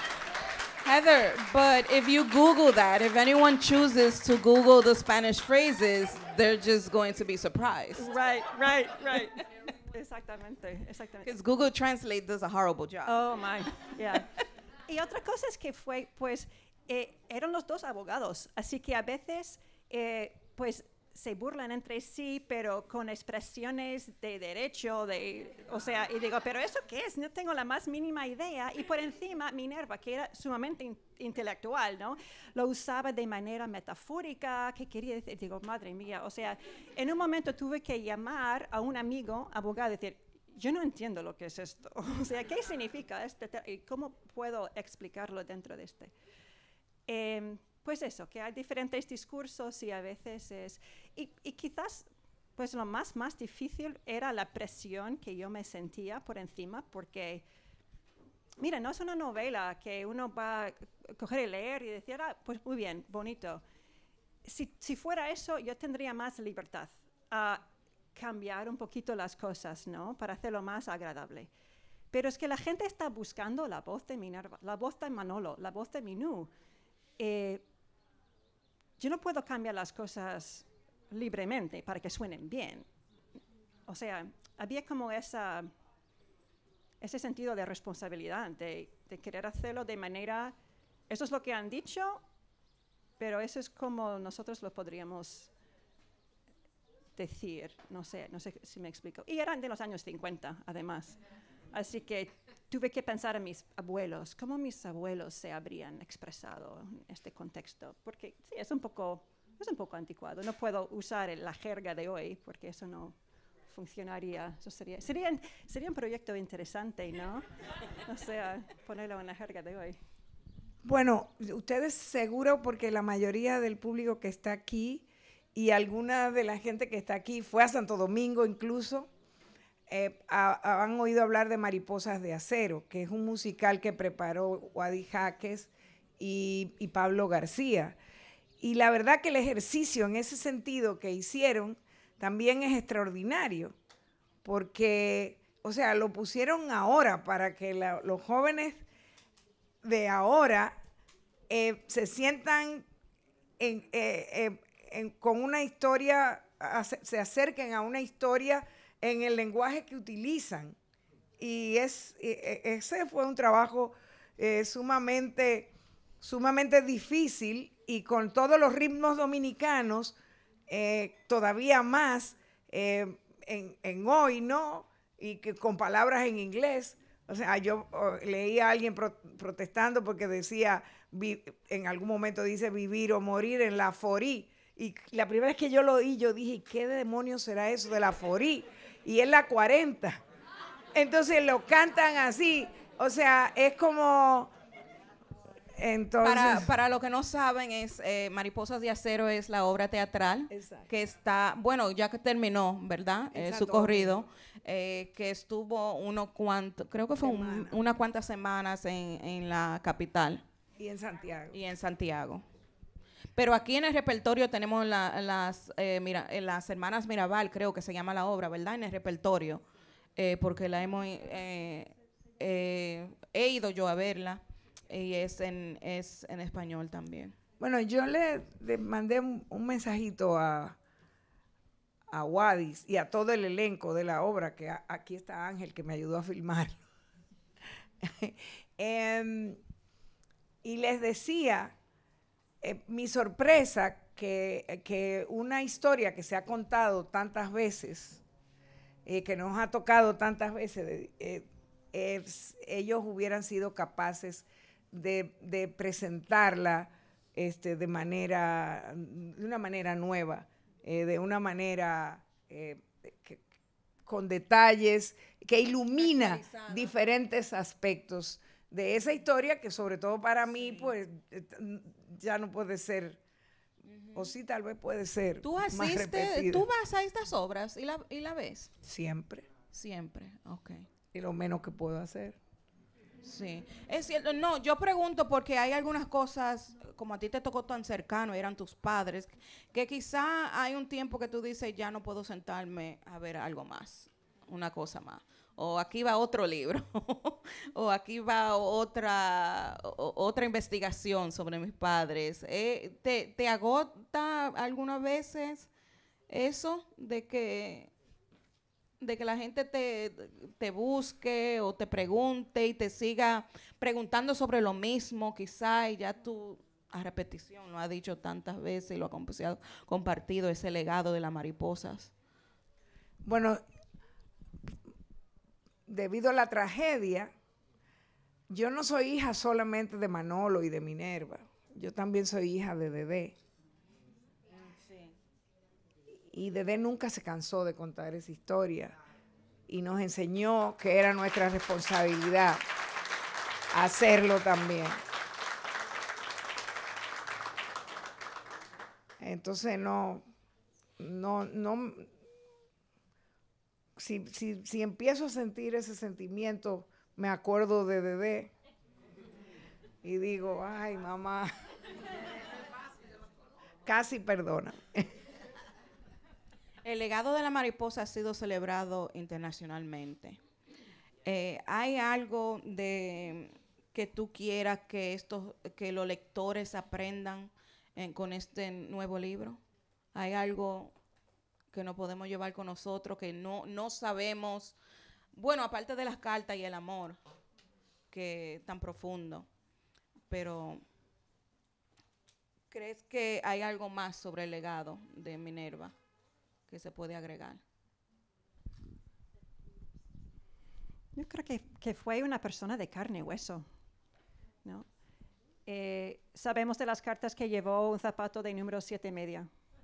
Heather, but if you Google that, if anyone chooses to Google the Spanish phrases, they're just going to be surprised. Right, right, right. Exactamente, exactamente. Because Google Translate does a horrible job. Oh, my, yeah. Y otra cosa es que fue, pues, eh, eran los dos abogados, así que a veces, eh, pues, se burlan entre sí, pero con expresiones de derecho, de, o sea, y digo, ¿pero eso qué es? No tengo la más mínima idea. Y por encima, Minerva, que era sumamente in intelectual, ¿no? Lo usaba de manera metafórica, ¿qué quería decir? Digo, madre mía, o sea, en un momento tuve que llamar a un amigo, abogado, y decir, yo no entiendo lo que es esto. O sea, ¿qué significa este? ¿Y cómo puedo explicarlo dentro de este? Eh, Pues eso, que hay diferentes discursos y a veces es... Y, y quizás, pues lo más, más difícil era la presión que yo me sentía por encima, porque, mira, no es una novela que uno va a coger y leer y decir, ah, pues muy bien, bonito. Si, si fuera eso, yo tendría más libertad a cambiar un poquito las cosas, ¿no? Para hacerlo más agradable. Pero es que la gente está buscando la voz de Minerva, la voz de Manolo, la voz de Minú. Eh, yo no puedo cambiar las cosas libremente para que suenen bien. O sea, había como esa, ese sentido de responsabilidad, de, de querer hacerlo de manera, eso es lo que han dicho, pero eso es como nosotros lo podríamos decir, no sé, no sé si me explico. Y eran de los años cincuenta, además. Así que tuve que pensar en mis abuelos, cómo mis abuelos se habrían expresado en este contexto, porque sí, es un poco, es un poco anticuado. No puedo usar la jerga de hoy, porque eso no funcionaría. Eso sería, sería, sería un proyecto interesante, ¿no? O sea, ponerlo en la jerga de hoy. Bueno, ustedes seguro, porque la mayoría del público que está aquí y alguna de la gente que está aquí fue a Santo Domingo incluso, Eh, a, han oído hablar de Mariposas de Acero, que es un musical que preparó Wadi Jaques y, y Pablo García. Y la verdad que el ejercicio en ese sentido que hicieron también es extraordinario, porque, o sea, lo pusieron ahora para que la, los jóvenes de ahora eh, se sientan en, eh, eh, en, con una historia, se acerquen a una historia en el lenguaje que utilizan. Y es, ese fue un trabajo eh, sumamente, sumamente difícil, y con todos los ritmos dominicanos, eh, todavía más eh, en, en hoy, ¿no? Y que con palabras en inglés. O sea, yo oh, leí a alguien pro, protestando porque decía, vi, en algún momento dice vivir o morir en la forí. Y la primera vez que yo lo oí, yo dije, ¿qué demonios será eso de la forí? Y es la cuarenta. Entonces lo cantan así. O sea, es como, Entonces, Para, para los que no saben, es eh, Mariposas de Acero es la obra teatral Exacto. que está, bueno, ya que terminó, ¿verdad? Eh, su Exacto. corrido, eh, que estuvo unos cuantos, creo que fue un, Semana. unas cuantas semanas en, en la capital y en Santiago. y en Santiago. Pero aquí en el repertorio tenemos la- las, eh, mira, eh, las hermanas Mirabal, creo que se llama la obra, ¿verdad? En el repertorio, eh, porque la hemos, eh, eh, he ido yo a verla y es en, es en español también. Bueno, yo le, le mandé un, un mensajito a, a Wadis y a todo el elenco de la obra, que a- aquí está Ángel, que me ayudó a filmar. Em, y les decía, eh, mi sorpresa, que, que una historia que se ha contado tantas veces, eh, que nos ha tocado tantas veces, de- eh, es- ellos hubieran sido capaces de, de presentarla este, de manera, de una manera nueva, eh, de una manera eh, que- con detalles, que ilumina Actualizada. diferentes aspectos de esa historia que sobre todo para mí, pues, eh, ya no puede ser, o sí tal vez puede ser ¿Tú más asistes, repetida. tú vas a estas obras y la, y la ves? Siempre, Siempre, ok. y lo menos que puedo hacer. Sí, es cierto. No, yo pregunto porque hay algunas cosas, como a ti te tocó tan cercano, eran tus padres, que quizá hay un tiempo que tú dices, ya no puedo sentarme a ver algo más, una cosa más. O aquí va otro libro, o aquí va otra, o- otra investigación sobre mis padres. Eh, ¿te, te agota algunas veces eso de que de que la gente te, te busque o te pregunte y te siga preguntando sobre lo mismo, quizá, y ya tú a repetición lo has dicho tantas veces y lo has compartido, compartido ese legado de las mariposas? Bueno, debido a la tragedia, yo no soy hija solamente de Manolo y de Minerva, yo también soy hija de Dedé. Y Dedé nunca se cansó de contar esa historia y nos enseñó que era nuestra responsabilidad hacerlo también. Entonces no, no, no, si, si, si empiezo a sentir ese sentimiento, me acuerdo de Dedé y digo, ay mamá, casi perdona. El legado de la mariposa ha sido celebrado internacionalmente. Eh, ¿Hay algo de que tú quieras que estos, que los lectores aprendan en- con este nuevo libro? ¿Hay algo que nos podemos llevar con nosotros que no, no sabemos? Bueno, aparte de las cartas y el amor, que es tan profundo, pero ¿crees que hay algo más sobre el legado de Minerva que se puede agregar? Yo creo que, que fue una persona de carne y hueso, ¿no? Eh, sabemos de las cartas que llevó un zapato de número siete y media.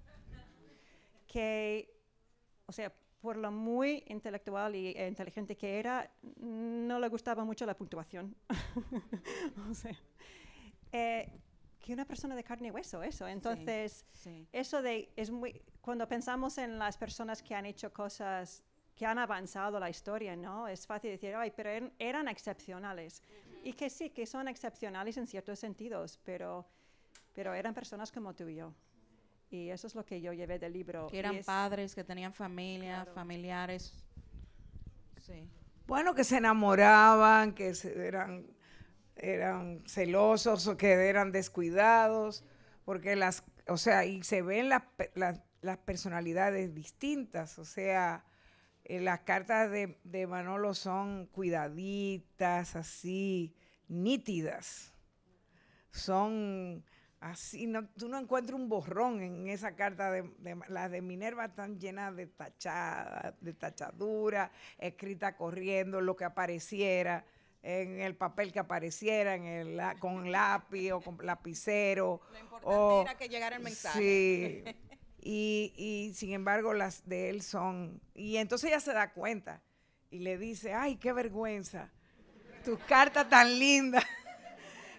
Que, o sea, por lo muy intelectual y e inteligente que era, no le gustaba mucho la puntuación. O sea, eh, que una persona de carne y hueso, eso. Entonces, Sí, sí. eso de, es muy, cuando pensamos en las personas que han hecho cosas, que han avanzado la historia, ¿no? Es fácil decir, ay, pero eran, eran excepcionales. Uh-huh. Y que sí, que son excepcionales en ciertos sentidos, pero, pero eran personas como tú y yo. Y eso es lo que yo llevé del libro. Que eran es, padres, que tenían familia, claro. familiares. Sí. Bueno, que se enamoraban, que se, eran, eran celosos o que eran descuidados, porque las, o sea, y se ven las, las, las personalidades distintas, o sea, eh, las cartas de, de Manolo son cuidaditas, así, nítidas, son así, no, tú no encuentras un borrón en esa carta, de, de, las de Minerva están llenas de tachadas, de tachaduras, escrita corriendo, lo que apareciera, en el papel que apareciera, en el, la, con lápiz o con lapicero. Lo importante o, era que llegara el mensaje. Sí, y, y sin embargo las de él son, y entonces ella se da cuenta y le dice, ay, qué vergüenza, tus cartas tan lindas.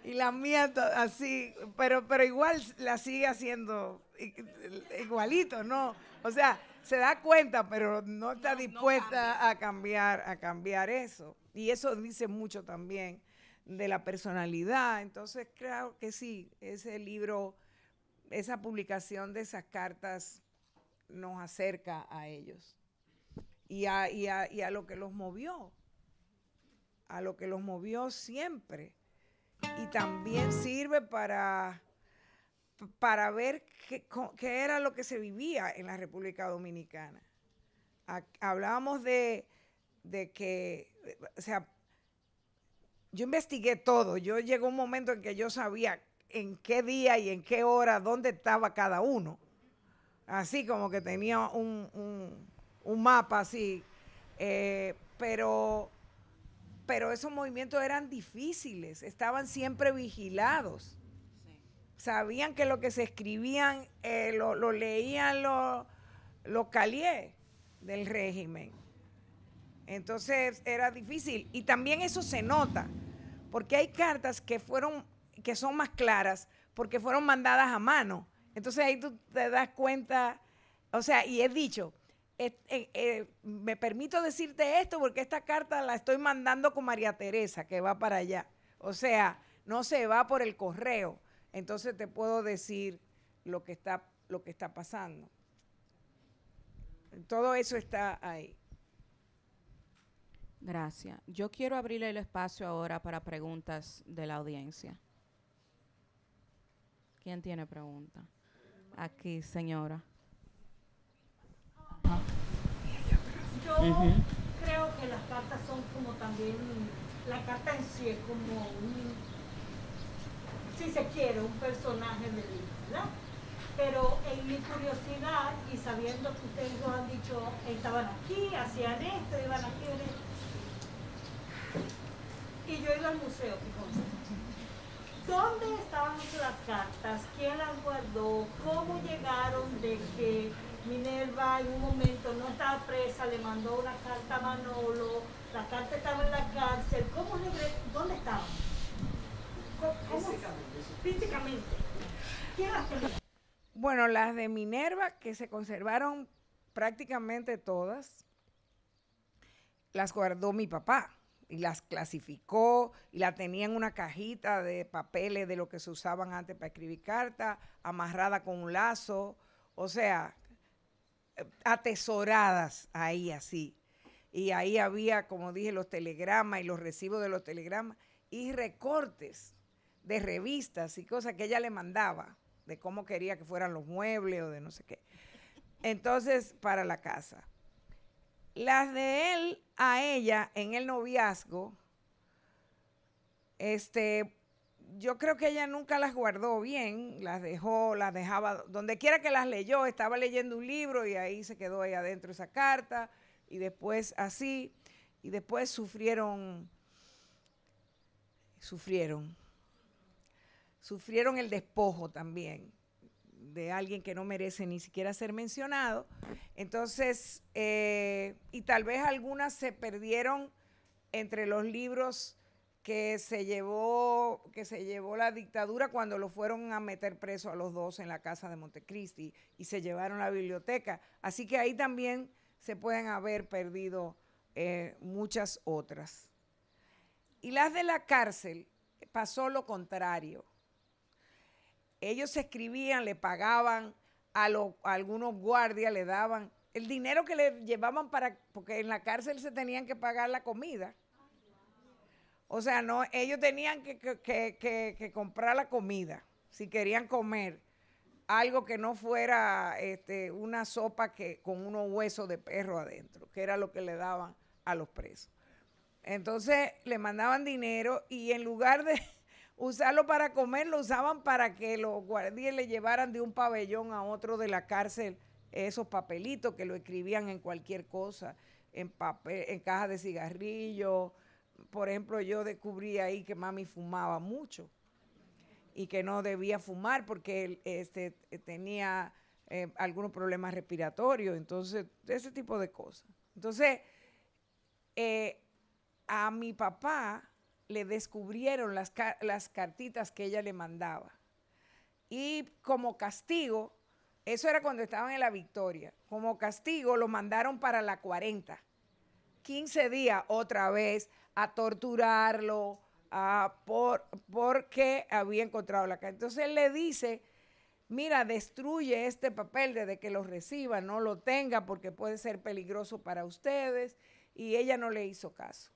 y la mía to- así, pero, pero igual la sigue haciendo i- igualito, ¿no? O sea, se da cuenta, pero no está No, no dispuesta cambia. a cambiar, a cambiar eso. Y eso dice mucho también de la personalidad. Entonces, creo que sí, ese libro, esa publicación de esas cartas nos acerca a ellos y a, y a, y a lo que los movió, a lo que los movió siempre. Y también sirve para, para ver qué, co- qué era lo que se vivía en la República Dominicana. Ha- Hablábamos de, de que, o sea, yo investigué todo. Yo llegó un momento en que yo sabía en qué día y en qué hora, dónde estaba cada uno. Así como que tenía un, un- un mapa así. Eh, pero, pero esos movimientos eran difíciles, estaban siempre vigilados. Sabían que lo que se escribían eh, lo, lo leían los los caliés del régimen. Entonces era difícil. Y también eso se nota, porque hay cartas que fueron, que son más claras, porque fueron mandadas a mano. Entonces ahí tú te das cuenta, o sea, y he dicho, eh, eh, eh, me permito decirte esto porque esta carta la estoy mandando con María Teresa, que va para allá. O sea, no se va por el correo. Entonces te puedo decir lo que está, lo que está pasando. Todo eso está ahí. Gracias. Yo quiero abrirle el espacio ahora para preguntas de la audiencia. ¿Quién tiene pregunta? Aquí, señora. Yo creo que las cartas son como también, la carta en sí es como un, si se quiere, un personaje del libro, ¿verdad? Pero en mi curiosidad y sabiendo que ustedes lo han dicho, estaban aquí, hacían esto, iban aquí, iban esto. Y yo he ido al museo, que consta. ¿Dónde estaban las cartas? ¿Quién las guardó? ¿Cómo llegaron de que Minerva en un momento no estaba presa, le mandó una carta a Manolo, la carta estaba en la cárcel? ¿Cómo le, ¿Dónde estaban? ¿Cómo, cómo, físicamente. ¿Quién las tenía? Bueno, las de Minerva, que se conservaron prácticamente todas, las guardó mi papá y las clasificó y la tenía en una cajita de papeles de lo que se usaban antes para escribir cartas, amarrada con un lazo, o sea, atesoradas ahí así. Y ahí había, como dije, los telegramas y los recibos de los telegramas y recortes de revistas y cosas que ella le mandaba, de cómo quería que fueran los muebles o de no sé qué. Entonces, para la casa. Las de él a ella en el noviazgo, este, yo creo que ella nunca las guardó bien, las dejó, las dejaba, donde quiera que las leyó, estaba leyendo un libro y ahí se quedó ahí adentro esa carta, y después así, y después sufrieron, sufrieron, sufrieron el despojo también de alguien que no merece ni siquiera ser mencionado. Entonces, eh, y tal vez algunas se perdieron entre los libros que se llevó, que se llevó la dictadura cuando lo fueron a meter preso a los dos en la casa de Montecristi y se llevaron la biblioteca. Así que ahí también se pueden haber perdido eh, muchas otras. Y las de la cárcel pasó lo contrario. Ellos se escribían, le pagaban a, lo, a algunos guardias, le daban el dinero que le llevaban para, porque en la cárcel se tenían que pagar la comida. O sea, no, ellos tenían que, que, que, que, que comprar la comida, si querían comer algo que no fuera este, una sopa que, con unos huesos de perro adentro, que era lo que le daban a los presos. Entonces le mandaban dinero y en lugar de usarlo para comer, lo usaban para que los guardias le llevaran de un pabellón a otro de la cárcel esos papelitos que lo escribían en cualquier cosa, en papel, en cajas de cigarrillos. Por ejemplo, yo descubrí ahí que mami fumaba mucho y que no debía fumar porque él, este, tenía eh, algunos problemas respiratorios, entonces, ese tipo de cosas. Entonces, eh, a mi papá le descubrieron las, las cartitas que ella le mandaba. Y como castigo, eso era cuando estaban en la Victoria, como castigo lo mandaron para la cuarenta. quince días otra vez a torturarlo, a por, porque había encontrado la carta. Entonces él le dice, mira, destruye este papel desde que lo reciba, no lo tenga porque puede ser peligroso para ustedes. Y ella no le hizo caso.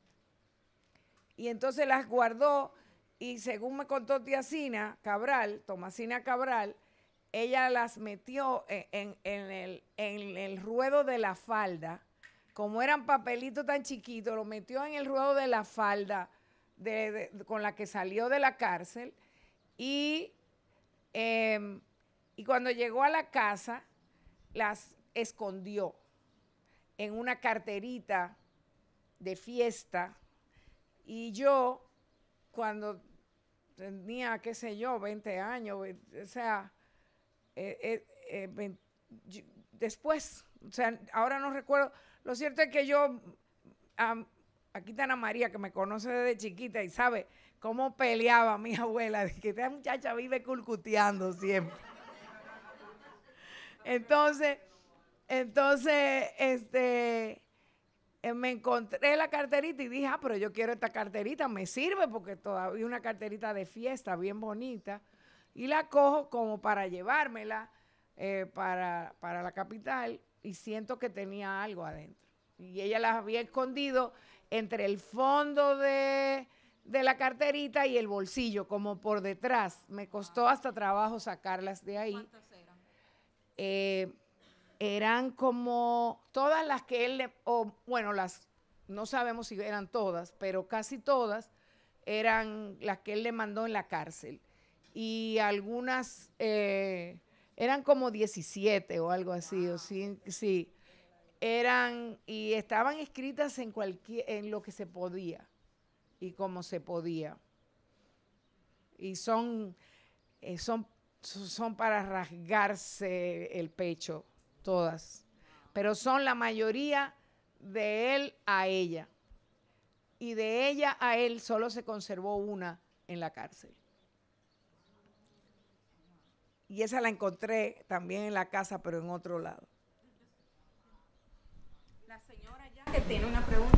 Y entonces las guardó y según me contó tía Sina Cabral, Tomasina Cabral, ella las metió en, en, en, el, en el ruedo de la falda. Como eran papelitos tan chiquitos, lo metió en el ruedo de la falda de, de, con la que salió de la cárcel. Y, eh, y cuando llegó a la casa, las escondió en una carterita de fiesta. Y yo, cuando tenía, qué sé yo, veinte años, o sea, eh, eh, eh, veinte, yo, después, o sea, ahora no recuerdo. Lo cierto es que yo, um, aquí está Ana María, que me conoce desde chiquita y sabe cómo peleaba mi abuela, de que esta muchacha vive culcuteando siempre. Entonces, entonces, este... me encontré la carterita y dije, ah, pero yo quiero esta carterita, me sirve porque todavía una carterita de fiesta bien bonita. Y la cojo como para llevármela eh, para, para la capital y siento que tenía algo adentro. Y ella las había escondido entre el fondo de, de la carterita y el bolsillo, como por detrás. Me costó hasta trabajo sacarlas de ahí. ¿Cuántas eran? Eh, eran como todas las que él, le, o bueno, las, no sabemos si eran todas, pero casi todas eran las que él le mandó en la cárcel. Y algunas eh, eran como diecisiete o algo así, o sí, sí, eran, y estaban escritas en cualquier, en lo que se podía y como se podía. Y son, eh, son, son para rasgarse el pecho. Todas, pero son la mayoría de él a ella, y de ella a él solo se conservó una en la cárcel. Y esa la encontré también en la casa, pero en otro lado. La señora ya que tiene una pregunta.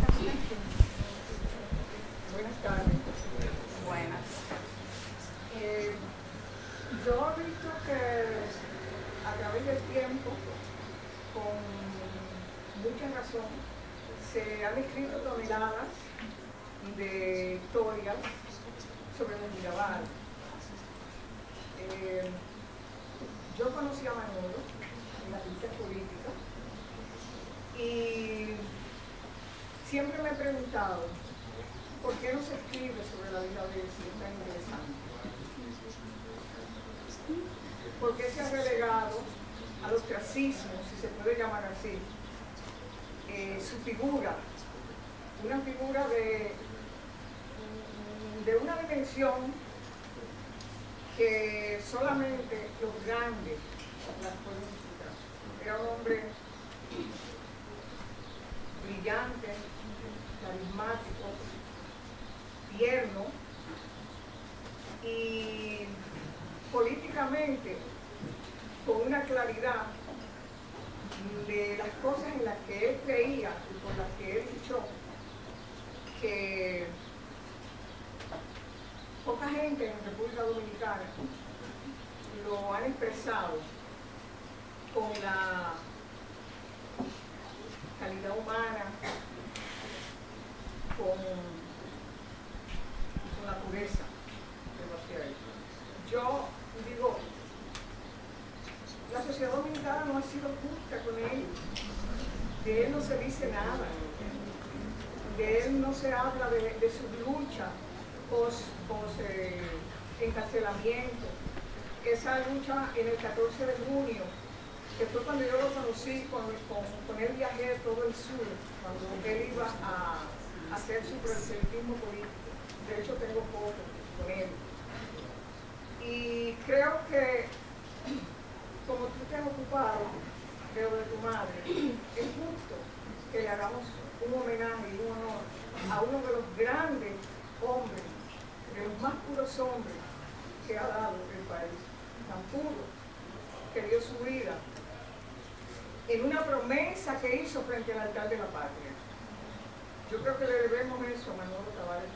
Buenas tardes. Buenas. Eh, yo he visto que a través del tiempo, con mucha razón, se han escrito toneladas de historias sobre los Mirabal. Eh, yo conocí a Manolo en la ciencia política y siempre me he preguntado por qué no se escribe sobre la vida de él si es tan interesante. ¿Por qué se ha relegado al ostracismo, si se puede llamar así, eh, su figura, una figura de, de una dimensión que solamente los grandes las pueden disfrutar? Era un hombre brillante, carismático, tierno y políticamente con una claridad de las cosas en las que él creía y por las que él luchó, que poca gente en República Dominicana lo han expresado con la calidad humana, con, con la pureza de lo que hay. Yo digo, la sociedad dominicana no ha sido justa con él. De él no se dice nada. De él no se habla de, de su lucha pos, pos eh, encarcelamiento. Esa lucha en el catorce de junio, que fue cuando yo lo conocí, con, con, con él viajé todo el sur, cuando él iba a, a hacer su proselitismo político. De hecho tengo fotos con él. Y creo que, como tú te has ocupado de lo de tu madre, es justo que le hagamos un homenaje y un honor a uno de los grandes hombre, de los más puros hombres que ha dado el país, tan puro, que dio su vida en una promesa que hizo frente al altar de la patria. Yo creo que le debemos eso a Manolo Tavares.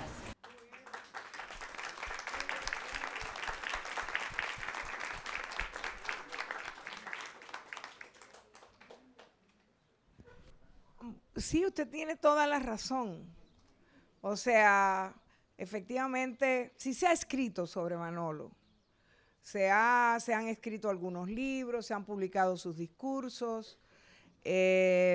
Sí, usted tiene toda la razón. O sea, efectivamente, sí se ha escrito sobre Manolo. Se, ha, se han escrito algunos libros, se han publicado sus discursos, eh,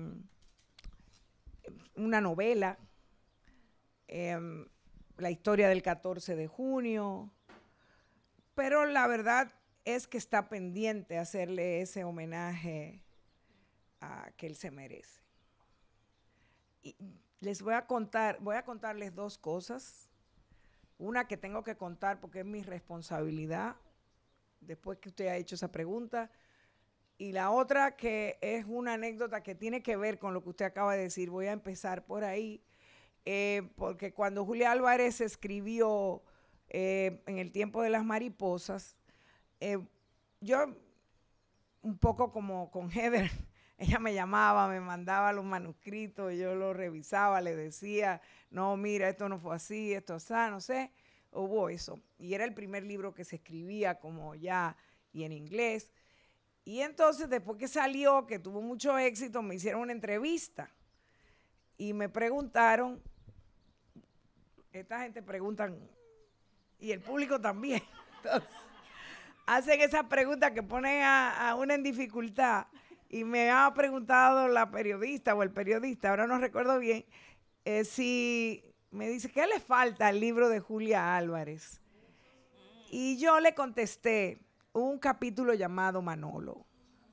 una novela, eh, la historia del catorce de junio, pero la verdad es que está pendiente hacerle ese homenaje a que él se merece. Y les voy a contar, voy a contarles dos cosas. Una que tengo que contar porque es mi responsabilidad, después que usted ha hecho esa pregunta. Y la otra que es una anécdota que tiene que ver con lo que usted acaba de decir. Voy a empezar por ahí, eh, porque cuando Julia Álvarez escribió eh, en el tiempo de las mariposas, eh, yo un poco como con Heather, ella me llamaba, me mandaba los manuscritos, yo los revisaba, le decía, no, mira, esto no fue así, esto así, no sé, hubo eso. Y era el primer libro que se escribía como ya y en inglés. Y entonces, después que salió, que tuvo mucho éxito, me hicieron una entrevista y me preguntaron, esta gente preguntan, y el público también, entonces, hacen esas preguntas que ponen a, a una en dificultad. Y me ha preguntado la periodista o el periodista, ahora no recuerdo bien, eh, si me dice, ¿qué le falta al libro de Julia Álvarez? Y yo le contesté un capítulo llamado Manolo.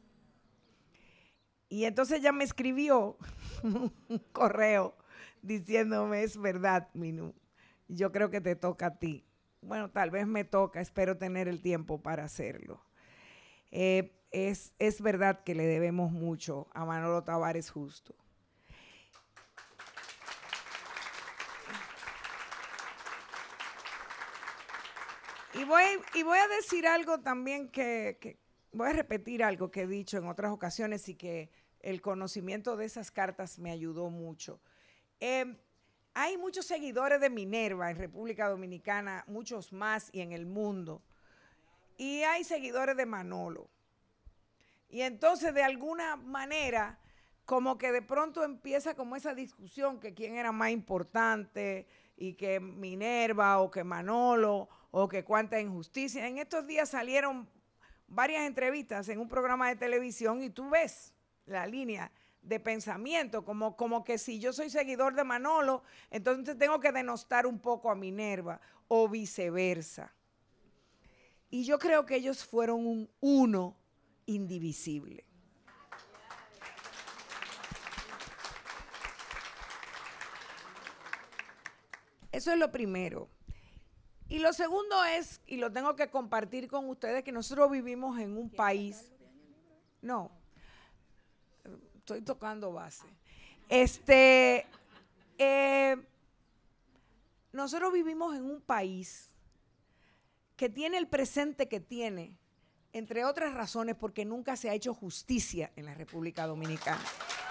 Y entonces ella me escribió un correo diciéndome, es verdad, Minú, yo creo que te toca a ti. Bueno, tal vez me toca, espero tener el tiempo para hacerlo. Eh, Es, es verdad que le debemos mucho a Manolo Tavares Justo. Y voy, y voy a decir algo también que, que, voy a repetir algo que he dicho en otras ocasiones y que el conocimiento de esas cartas me ayudó mucho. Eh, hay muchos seguidores de Minerva en República Dominicana, muchos más y en el mundo. Y hay seguidores de Manolo. Y entonces, de alguna manera, como que de pronto empieza como esa discusión que quién era más importante y que Minerva o que Manolo o que cuánta injusticia. En estos días salieron varias entrevistas en un programa de televisión y tú ves la línea de pensamiento, como, como que si yo soy seguidor de Manolo, entonces tengo que denostar un poco a Minerva o viceversa. Y yo creo que ellos fueron un uno indivisible. Eso es lo primero. Y lo segundo es, y lo tengo que compartir con ustedes, que nosotros vivimos en un país, no, estoy tocando base, este, eh, nosotros vivimos en un país que tiene el presente que tiene, entre otras razones porque nunca se ha hecho justicia en la República Dominicana.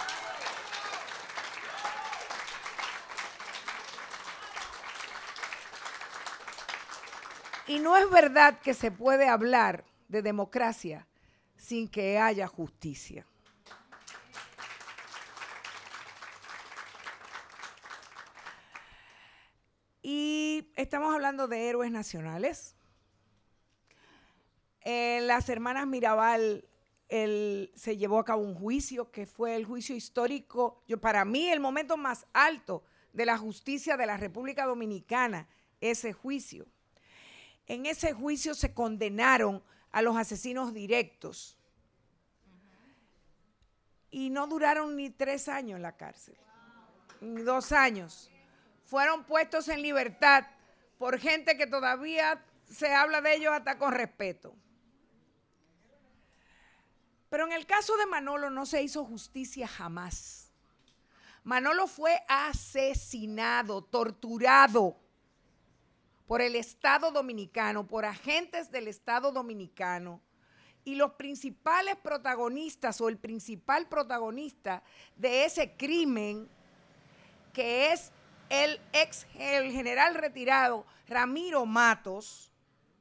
Y no es verdad que se puede hablar de democracia sin que haya justicia. Y estamos hablando de héroes nacionales. En las hermanas Mirabal el, se llevó a cabo un juicio que fue el juicio histórico, yo, para mí el momento más alto de la justicia de la República Dominicana, ese juicio. En ese juicio se condenaron a los asesinos directos y no duraron ni tres años en la cárcel, ni dos años. Fueron puestos en libertad por gente que todavía se habla de ellos hasta con respeto. Pero en el caso de Manolo no se hizo justicia jamás. Manolo fue asesinado, torturado por el Estado Dominicano, por agentes del Estado Dominicano. Y los principales protagonistas o el principal protagonista de ese crimen, que es el ex el general retirado Ramiro Matos.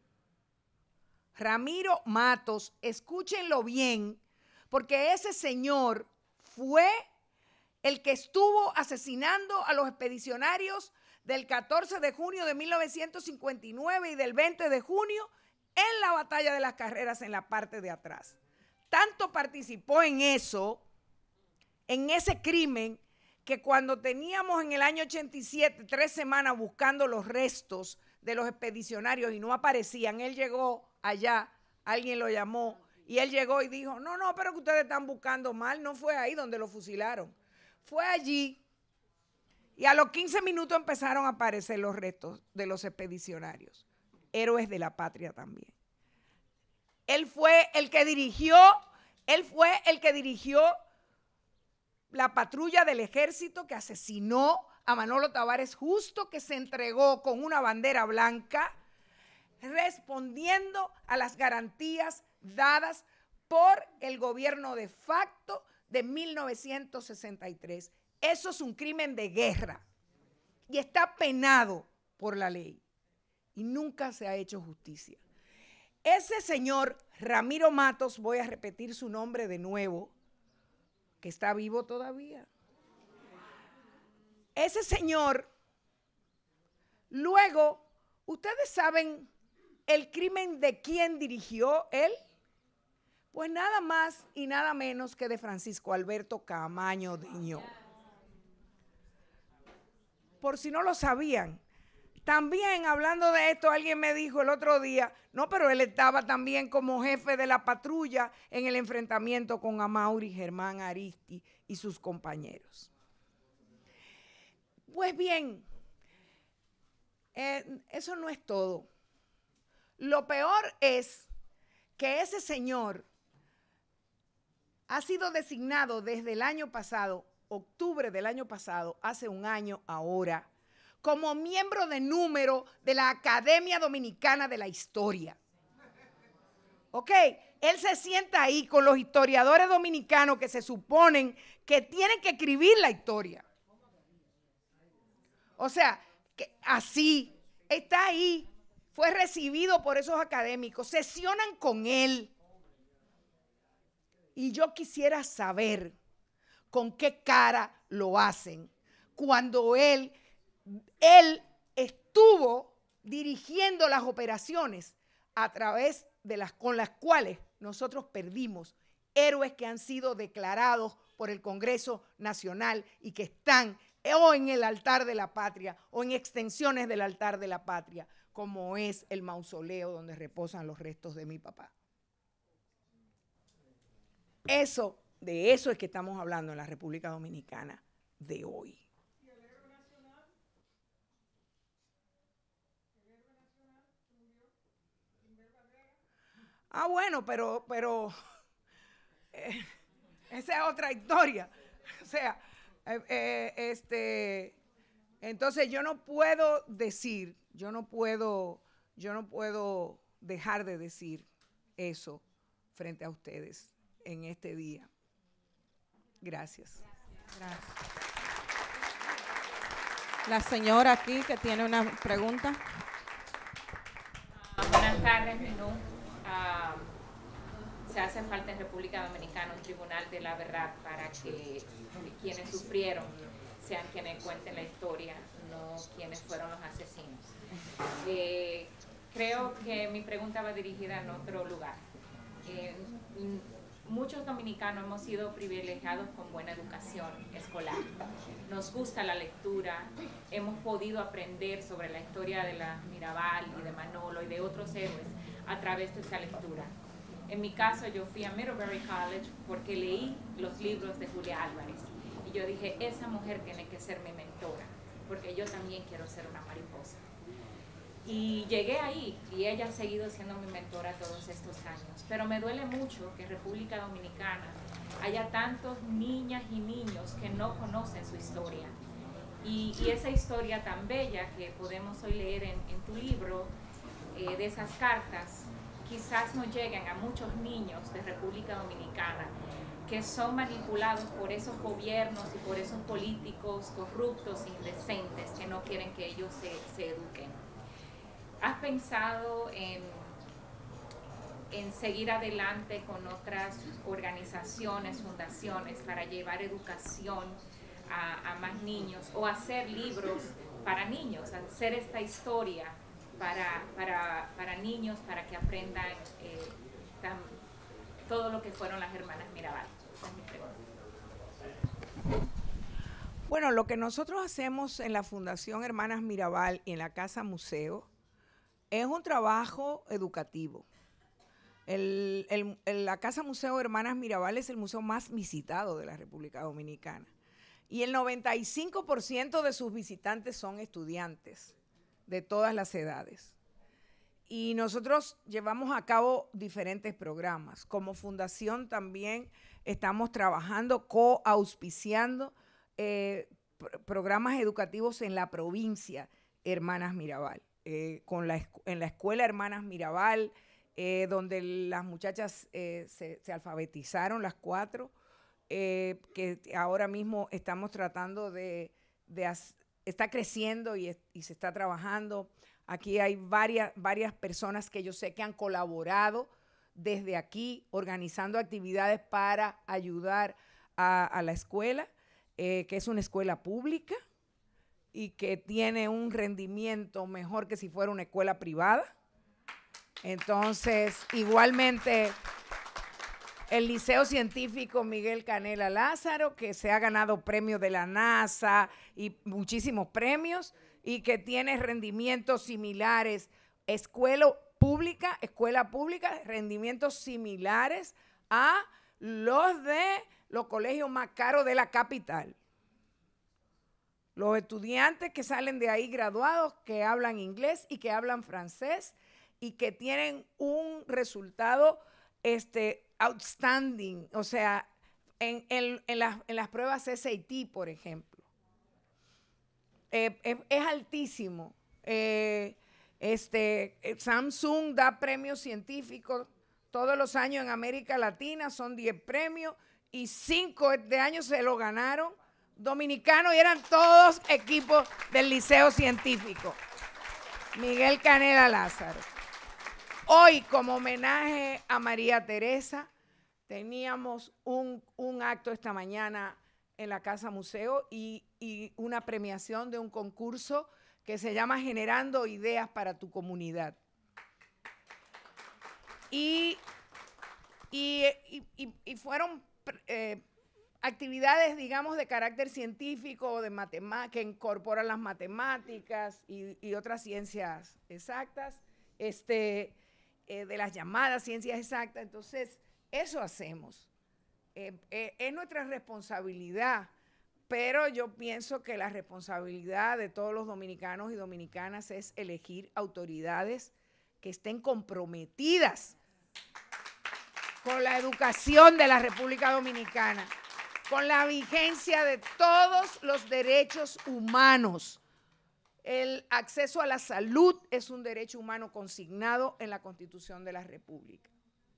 Ramiro Matos, escúchenlo bien, porque ese señor fue el que estuvo asesinando a los expedicionarios del catorce de junio de mil novecientos cincuenta y nueve y del veinte de junio en la batalla de las Carreras en la parte de atrás. Tanto participó en eso, en ese crimen, que cuando teníamos en el año ochenta y siete tres semanas buscando los restos de los expedicionarios y no aparecían, él llegó allá, alguien lo llamó y él llegó y dijo, no, no, pero que ustedes están buscando mal, no fue ahí donde lo fusilaron, fue allí. Y a los quince minutos empezaron a aparecer los restos de los expedicionarios, héroes de la patria también. Él fue el que dirigió, él fue el que dirigió la patrulla del ejército que asesinó a Manolo Tavares Justo, que se entregó con una bandera blanca, respondiendo a las garantías dadas por el gobierno de facto de mil novecientos sesenta y tres. Eso es un crimen de guerra y está penado por la ley y nunca se ha hecho justicia. Ese señor Ramiro Matos, voy a repetir su nombre de nuevo, que está vivo todavía. Ese señor, luego, ¿ustedes saben el crimen de quién dirigió él? Pues nada más y nada menos que de Francisco Alberto Camaño Deñó. Por si no lo sabían. También, hablando de esto, alguien me dijo el otro día, no, pero él estaba también como jefe de la patrulla en el enfrentamiento con Amaury Germán Aristi y sus compañeros. Pues bien, eh, eso no es todo. Lo peor es que ese señor ha sido designado desde el año pasado, octubre del año pasado, hace un año ahora, como miembro de número de la Academia Dominicana de la Historia. ¿Ok? Él se sienta ahí con los historiadores dominicanos que se suponen que tienen que escribir la historia. O sea, que así, está ahí, fue recibido por esos académicos, sesionan con él. Y yo quisiera saber con qué cara lo hacen cuando él... Él estuvo dirigiendo las operaciones a través de las con las cuales nosotros perdimos héroes que han sido declarados por el Congreso Nacional y que están o en el altar de la patria o en extensiones del altar de la patria, como es el mausoleo donde reposan los restos de mi papá. Eso, de eso es que estamos hablando en la República Dominicana de hoy. Ah, bueno, pero, pero eh, esa es otra historia. O sea, eh, eh, este, entonces yo no puedo decir, yo no puedo, yo no puedo dejar de decir eso frente a ustedes en este día. Gracias. Gracias. La señora aquí que tiene una pregunta. Uh, buenas tardes, Menú. Uh, se hace falta en República Dominicana un tribunal de la verdad para que quienes sufrieron sean quienes cuenten la historia, no quienes fueron los asesinos. Eh, creo que mi pregunta va dirigida en otro lugar. Eh, muchos dominicanos hemos sido privilegiados con buena educación escolar. Nos gusta la lectura, hemos podido aprender sobre la historia de la Mirabal y de Manolo y de otros héroes a través de esa lectura. En mi caso, yo fui a Middlebury College porque leí los libros de Julia Álvarez y yo dije, esa mujer tiene que ser mi mentora, porque yo también quiero ser una mariposa. Y llegué ahí y ella ha seguido siendo mi mentora todos estos años. Pero me duele mucho que en República Dominicana haya tantos niñas y niños que no conocen su historia. Y, y esa historia tan bella que podemos hoy leer en, en tu libro, eh, de esas cartas, quizás no lleguen a muchos niños de República Dominicana que son manipulados por esos gobiernos y por esos políticos corruptos e indecentes que no quieren que ellos se, se eduquen. ¿Has pensado en, en seguir adelante con otras organizaciones, fundaciones para llevar educación a, a más niños o hacer libros para niños, hacer esta historia para, para, para niños para que aprendan eh, tan, todo lo que fueron las hermanas Mirabal? Esa es mi pregunta. Bueno, lo que nosotros hacemos en la Fundación Hermanas Mirabal y en la Casa Museo es un trabajo educativo. El, el, el, la Casa Museo Hermanas Mirabal es el museo más visitado de la República Dominicana. Y el noventa y cinco por ciento de sus visitantes son estudiantes de todas las edades. Y nosotros llevamos a cabo diferentes programas. Como fundación también estamos trabajando, co-auspiciando eh, pr programas educativos en la provincia Hermanas Mirabal. Eh, con la, en la escuela Hermanas Mirabal, eh, donde las muchachas eh, se, se alfabetizaron las cuatro, eh, que ahora mismo estamos tratando de, de está creciendo y, y se está trabajando. Aquí hay varias, varias personas que yo sé que han colaborado desde aquí, organizando actividades para ayudar a, a la escuela, eh, que es una escuela pública y que tiene un rendimiento mejor que si fuera una escuela privada. Entonces, igualmente, el Liceo Científico Miguel Canela Lázaro, que se ha ganado premios de la NASA y muchísimos premios, y que tiene rendimientos similares, escuela pública, escuela pública, rendimientos similares a los de los colegios más caros de la capital. Los estudiantes que salen de ahí graduados, que hablan inglés y que hablan francés y que tienen un resultado este, outstanding, o sea, en, en, en, las, en las pruebas S A T, por ejemplo. Eh, es, es altísimo. Eh, este, Samsung da premios científicos todos los años en América Latina, son diez premios y cinco de años se lo ganaron dominicanos y eran todos equipos del Liceo Científico Miguel Canela Lázaro. Hoy, como homenaje a María Teresa, teníamos un, un acto esta mañana en la Casa Museo y, y una premiación de un concurso que se llama Generando Ideas para tu Comunidad. Y, y, y, y fueron eh, actividades, digamos, de carácter científico, de matemática, que incorporan las matemáticas y, y otras ciencias exactas, este, eh, de las llamadas ciencias exactas. Entonces, eso hacemos. Eh, eh, es nuestra responsabilidad, pero yo pienso que la responsabilidad de todos los dominicanos y dominicanas es elegir autoridades que estén comprometidas con la educación de la República Dominicana, con la vigencia de todos los derechos humanos. El acceso a la salud es un derecho humano consignado en la Constitución de la República,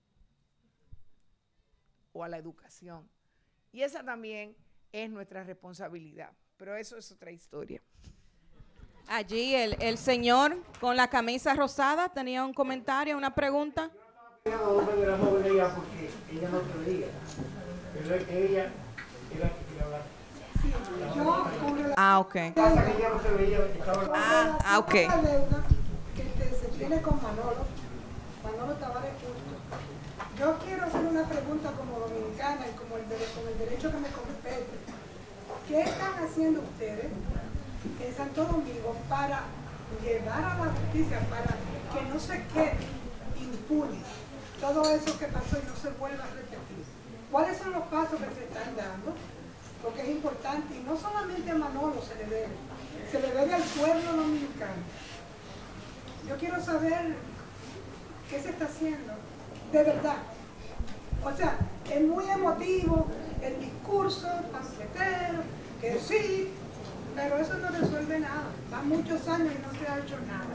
o a la educación. Y esa también es nuestra responsabilidad, pero eso es otra historia. Allí el, el señor con la camisa rosada tenía un comentario, una pregunta. Yo no veía porque ella no te veía, pero es que ella era que quería hablar. Ah, ok. Pasa que ella no se veía, estaba... Ah, ah, ok. que se tiene con Manolo, Manolo Tavares Justo. Yo quiero hacer una pregunta como dominicana y como el de, con el derecho que me compete. ¿Qué están haciendo ustedes en Santo Domingo para llevar a la justicia, para que no se quede impune todo eso que pasó y no se vuelva a repetir? ¿Cuáles son los pasos que se están dando? Porque es importante, y no solamente a Manolo se le debe, se le debe al pueblo dominicano. Yo quiero saber qué se está haciendo, de verdad. O sea, es muy emotivo el discurso, panfletero, que sí, pero eso no resuelve nada. Van muchos años y no se ha hecho nada.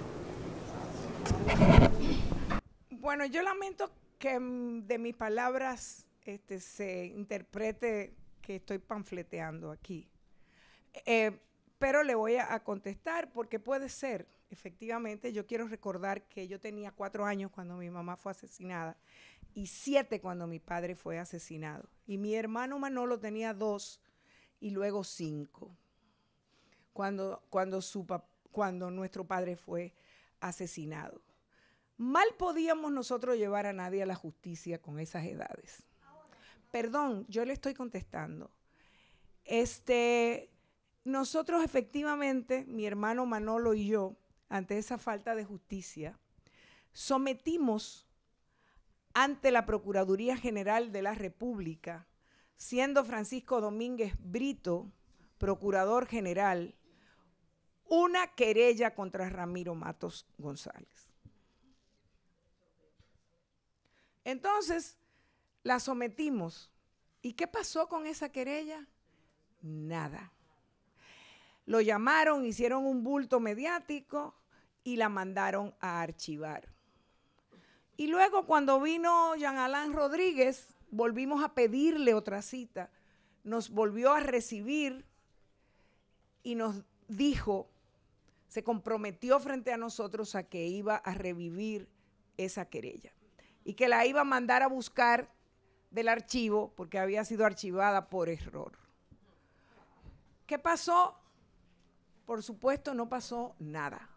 Bueno, yo lamento que mm, de mis palabras este, se interprete que estoy panfleteando aquí. Eh, pero le voy a, a contestar porque puede ser, efectivamente, yo quiero recordar que yo tenía cuatro años cuando mi mamá fue asesinada y siete cuando mi padre fue asesinado. Y mi hermano Manolo tenía dos y luego cinco cuando, cuando, su pap- cuando nuestro padre fue asesinado. Mal podíamos nosotros llevar a nadie a la justicia con esas edades. Perdón, yo le estoy contestando. Este, nosotros efectivamente, mi hermano Manolo y yo, ante esa falta de justicia, sometimos ante la Procuraduría General de la República, siendo Francisco Domínguez Brito, Procurador General, una querella contra Ramiro Matos González. Entonces, la sometimos. ¿Y qué pasó con esa querella? Nada. Lo llamaron, hicieron un bulto mediático y la mandaron a archivar. Y luego cuando vino Jean Alain Rodríguez, volvimos a pedirle otra cita. Nos volvió a recibir y nos dijo, se comprometió frente a nosotros a que iba a revivir esa querella y que la iba a mandar a buscar del archivo porque había sido archivada por error. ¿Qué pasó? Por supuesto, no pasó nada.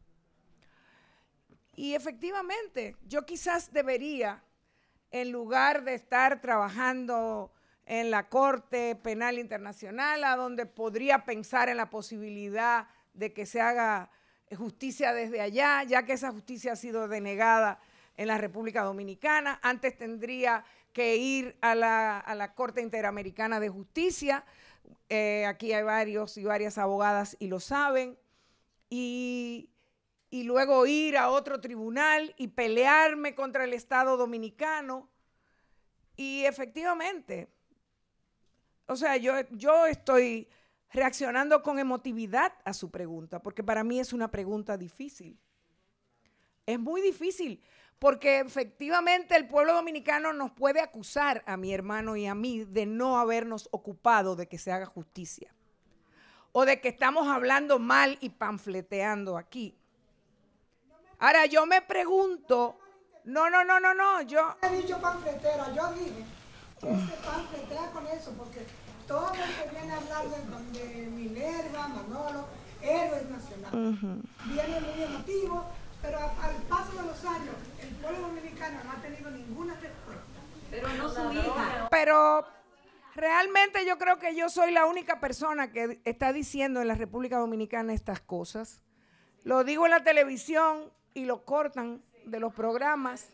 Y efectivamente, yo quizás debería, en lugar de estar trabajando en la Corte Penal Internacional, a donde podría pensar en la posibilidad de que se haga justicia desde allá, ya que esa justicia ha sido denegada en la República Dominicana, antes tendría que ir a la, a la Corte Interamericana de Justicia. Eh, aquí hay varios y varias abogadas y lo saben, y, y luego ir a otro tribunal y pelearme contra el Estado Dominicano. Y efectivamente, o sea, yo, yo estoy reaccionando con emotividad a su pregunta, porque para mí es una pregunta difícil. Es muy difícil, porque efectivamente el pueblo dominicano nos puede acusar a mi hermano y a mí de no habernos ocupado de que se haga justicia, o de que estamos hablando mal y panfleteando aquí. Ahora yo me pregunto, no, no, no, no, no, yo... No he dicho panfletera, yo dije que se panfletea con eso, porque todo el que viene a hablar de, de Minerva, Manolo, héroes nacionales, uh-huh. viene muy emotivo, pero al paso de los años, el pueblo dominicano no ha tenido ninguna respuesta. Pero no su hija. Pero realmente yo creo que yo soy la única persona que está diciendo en la República Dominicana estas cosas. Lo digo en la televisión y lo cortan de los programas.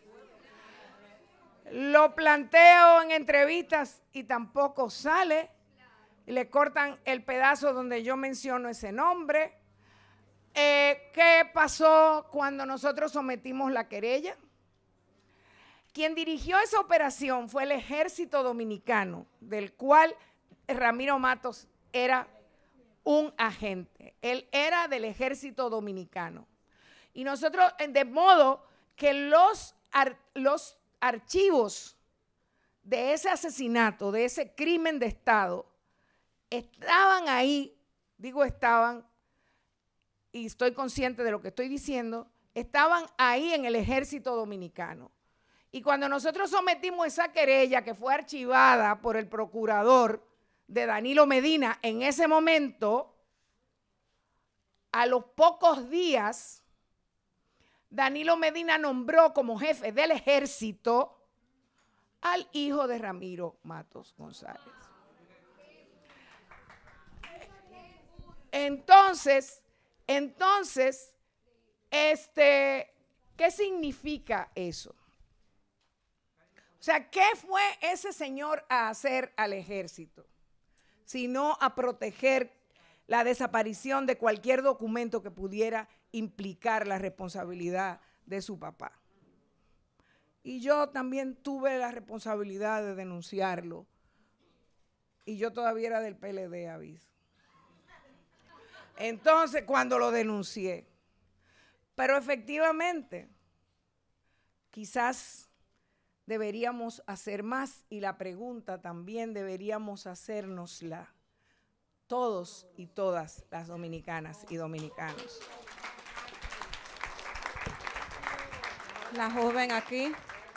Lo planteo en entrevistas y tampoco sale. Le cortan el pedazo donde yo menciono ese nombre. Eh, ¿Qué pasó cuando nosotros sometimos la querella? Quien dirigió esa operación fue el Ejército Dominicano, del cual Ramiro Matos era un agente. Él era del Ejército Dominicano. Y nosotros, de modo que los, ar, los archivos de ese asesinato, de ese crimen de Estado, estaban ahí, digo estaban, y estoy consciente de lo que estoy diciendo, estaban ahí en el Ejército Dominicano. Y cuando nosotros sometimos esa querella que fue archivada por el procurador de Danilo Medina en ese momento, a los pocos días, Danilo Medina nombró como jefe del ejército al hijo de Ramiro Matos González. Entonces, entonces, este, ¿qué significa eso? O sea, ¿qué fue ese señor a hacer al ejército? Sino a proteger la desaparición de cualquier documento que pudiera implicar la responsabilidad de su papá. Y yo también tuve la responsabilidad de denunciarlo. Y yo todavía era del P L D, aviso. Entonces, cuando lo denuncié. Pero efectivamente, quizás deberíamos hacer más, y la pregunta también deberíamos hacérnosla todos y todas las dominicanas y dominicanos. La joven aquí.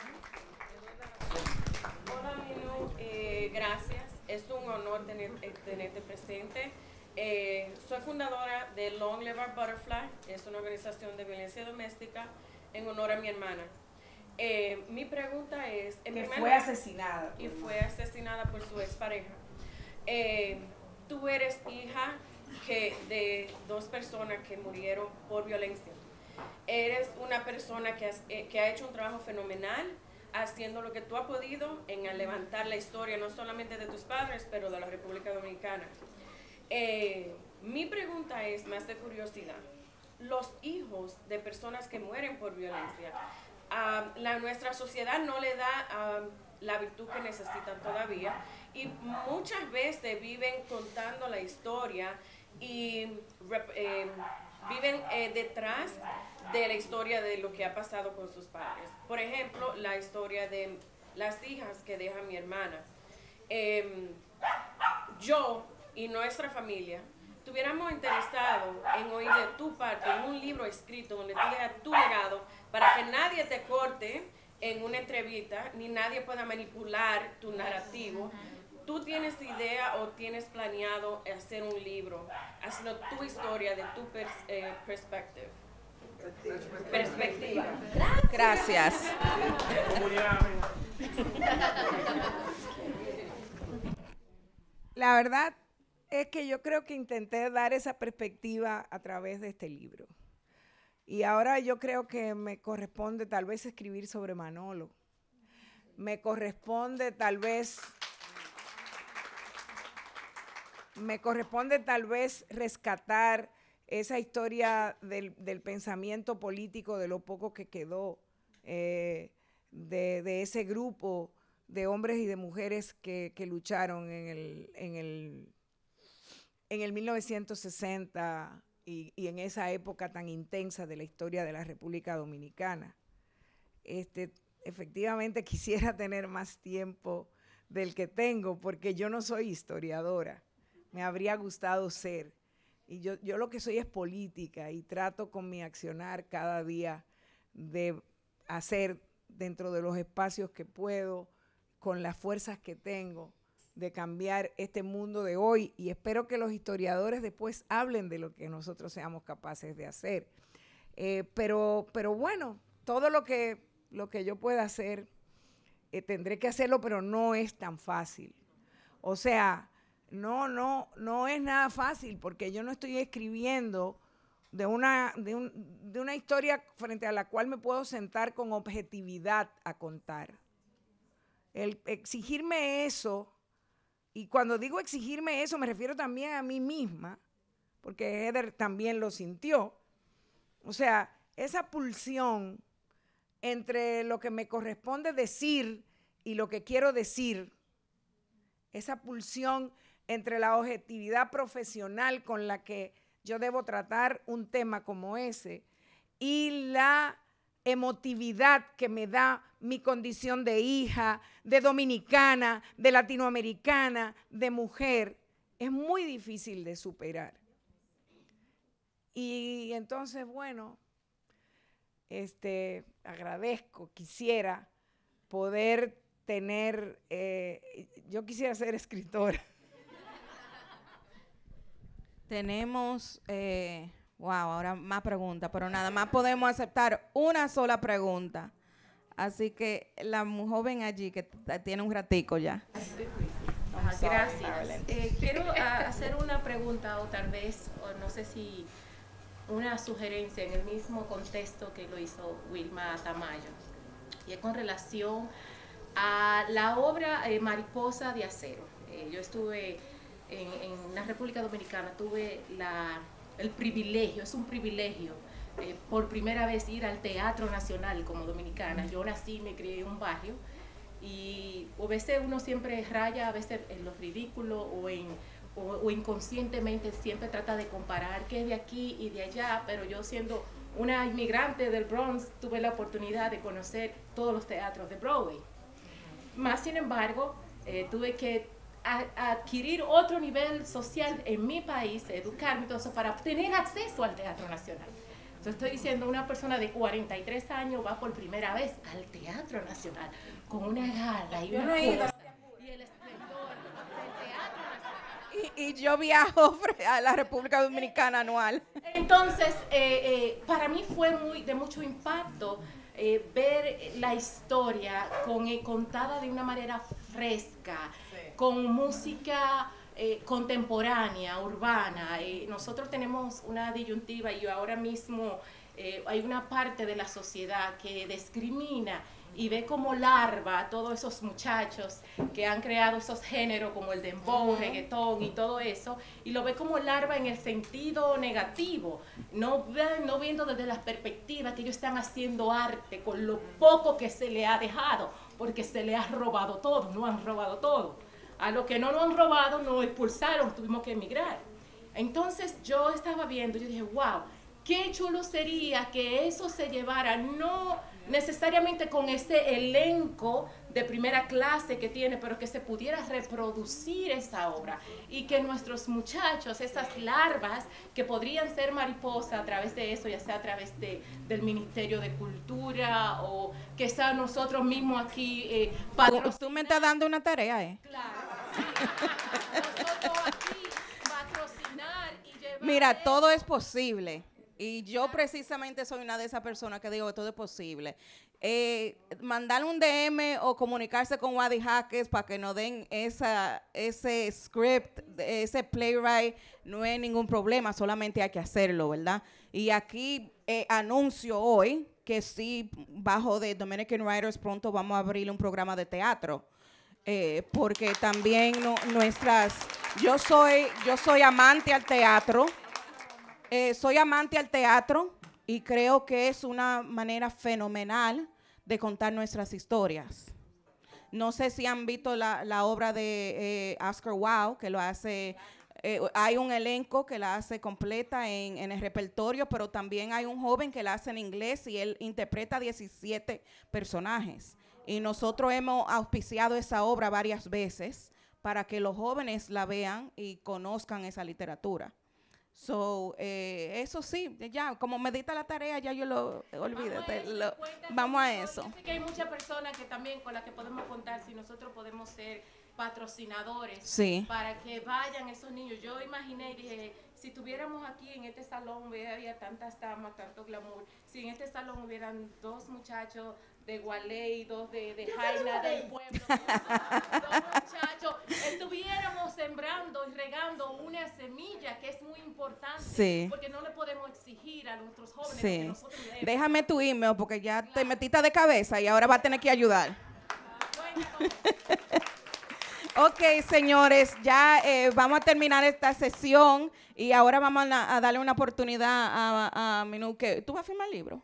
Hola, Minu, eh, gracias. Es un honor tener, eh, tenerte presente. Eh, soy fundadora de Long Live Our Butterfly, es una organización de violencia doméstica en honor a mi hermana. Eh, mi pregunta es... En que primer fue lugar, asesinada. Y fue asesinada por su expareja. Eh, tú eres hija que, de dos personas que murieron por violencia. Eres una persona que, has, eh, que ha hecho un trabajo fenomenal haciendo lo que tú has podido en levantar la historia no solamente de tus padres, pero de la República Dominicana. Eh, mi pregunta es más de curiosidad. Los hijos de personas que mueren por violencia, uh, la, nuestra sociedad no le da uh, la virtud que necesitan todavía y muchas veces viven contando la historia y eh, viven eh, detrás de la historia de lo que ha pasado con sus padres. Por ejemplo, la historia de las hijas que deja mi hermana. Eh, yo y nuestra familia estuviéramos interesados en oír de tu parte, en un libro escrito donde tú dejas tu legado, para que nadie te corte en una entrevista, ni nadie pueda manipular tu narrativo. ¿Tú tienes idea o tienes planeado hacer un libro haciendo tu historia de tu pers eh, perspective? Perspectiva. Gracias. La verdad es que yo creo que intenté dar esa perspectiva a través de este libro. Y ahora yo creo que me corresponde tal vez escribir sobre Manolo. Me corresponde tal vez... Me corresponde tal vez rescatar esa historia del, del pensamiento político, de lo poco que quedó eh, de, de ese grupo de hombres y de mujeres que, que lucharon en el, en el, en el mil novecientos sesenta y, y en esa época tan intensa de la historia de la República Dominicana. Este, efectivamente quisiera tener más tiempo del que tengo, porque yo no soy historiadora. Me habría gustado ser. Y yo, yo lo que soy es política y trato con mi accionar cada día de hacer dentro de los espacios que puedo, con las fuerzas que tengo, de cambiar este mundo de hoy. Y espero que los historiadores después hablen de lo que nosotros seamos capaces de hacer. Eh, pero, pero bueno, todo lo que, lo que yo pueda hacer, eh, tendré que hacerlo, pero no es tan fácil. O sea... No, no, no es nada fácil, porque yo no estoy escribiendo de una, de, un, de una historia frente a la cual me puedo sentar con objetividad a contar. El exigirme eso, y cuando digo exigirme eso me refiero también a mí misma, porque Heather también lo sintió. O sea, esa pulsión entre lo que me corresponde decir y lo que quiero decir, esa pulsión entre la objetividad profesional con la que yo debo tratar un tema como ese y la emotividad que me da mi condición de hija, de dominicana, de latinoamericana, de mujer, es muy difícil de superar. Y entonces, bueno, este, agradezco, quisiera poder tener, eh, yo quisiera ser escritora. Tenemos, eh, wow, ahora más preguntas, pero nada más podemos aceptar una sola pregunta. Así que la muy joven allí, que tiene un ratico ya. Gracias. Eh, quiero a, hacer una pregunta, o tal vez, o no sé si una sugerencia en el mismo contexto que lo hizo Wilma Tamayo, y es con relación a la obra eh, Mariposa de Acero. Eh, yo estuve en, en la República Dominicana, tuve la, el privilegio, es un privilegio eh, por primera vez ir al Teatro Nacional como dominicana. Yo nací, me crié en un barrio y a veces uno siempre raya, a veces en lo ridículo o, en, o, o inconscientemente siempre trata de comparar qué es de aquí y de allá, pero yo siendo una inmigrante del Bronx tuve la oportunidad de conocer todos los teatros de Broadway. Más sin embargo, eh, tuve que a, a adquirir otro nivel social en mi país, educarme y todo eso para obtener acceso al Teatro Nacional. Entonces estoy diciendo, una persona de cuarenta y tres años va por primera vez al Teatro Nacional con una gala y Yo una no he ido. cosa, y el esplendor del Teatro Nacional. Y, y yo viajo a la República Dominicana anual. Entonces, eh, eh, para mí fue muy de mucho impacto eh, ver la historia con, eh, contada de una manera fresca, sí, con música eh, contemporánea, urbana. Eh, nosotros tenemos una disyuntiva y ahora mismo eh, hay una parte de la sociedad que discrimina y ve como larva a todos esos muchachos que han creado esos géneros como el dembow, uh-huh, reggaetón y todo eso, y lo ve como larva en el sentido negativo, no, ve, no viendo desde la perspectiva que ellos están haciendo arte con lo poco que se le ha dejado, porque se le ha robado todo, no han robado todo. A lo que no lo han robado, no expulsaron, tuvimos que emigrar. Entonces yo estaba viendo, yo dije, wow, qué chulo sería que eso se llevara, no necesariamente con ese elenco de primera clase que tiene, pero que se pudiera reproducir esa obra y que nuestros muchachos, esas larvas que podrían ser mariposas a través de eso, ya sea a través de, del Ministerio de Cultura o que sea nosotros mismos aquí eh, patrocinar. Tú me estás dando una tarea, ¿eh? Claro, sí. Nosotros aquí patrocinar y llevar. Mira, todo es posible. Y yo precisamente soy una de esas personas que digo que todo es posible. Eh, mandarle un D M o comunicarse con Wadi Jaques para que nos den esa, ese script, ese playwright, no es ningún problema, solamente hay que hacerlo, ¿verdad? Y aquí eh, anuncio hoy que sí, bajo de Dominican Writers, pronto vamos a abrir un programa de teatro. Eh, porque también no, nuestras, yo soy, yo soy amante al teatro. Eh, soy amante al teatro y creo que es una manera fenomenal de contar nuestras historias. No sé si han visto la, la obra de eh, Oscar Wilde, que lo hace, eh, hay un elenco que la hace completa en, en el repertorio, pero también hay un joven que la hace en inglés y él interpreta diecisiete personajes. Y nosotros hemos auspiciado esa obra varias veces para que los jóvenes la vean y conozcan esa literatura. So, eh, eso sí, ya, como me diste la tarea, ya yo lo olvídate. Vamos a, lo, vamos a eso. Yo sé que hay muchas personas que también con las que podemos contar si nosotros podemos ser patrocinadores, sí, para que vayan esos niños. Yo imaginé y dije, si tuviéramos aquí en este salón, hubiera tantas damas, tanto glamour. Si en este salón hubieran dos muchachos de Gualey, dos de, de Jaina del pueblo, dos, dos muchachos, estuviéramos sembrando y regando una semilla que es muy importante, sí, porque no le podemos exigir a nuestros jóvenes sí, que nosotros leemos. Déjame tu email porque ya claro, te metiste de cabeza y ahora va a tener que ayudar. Ok, señores, ya eh, vamos a terminar esta sesión y ahora vamos a, a darle una oportunidad a, a Minú. Que, ¿tú vas a firmar el libro?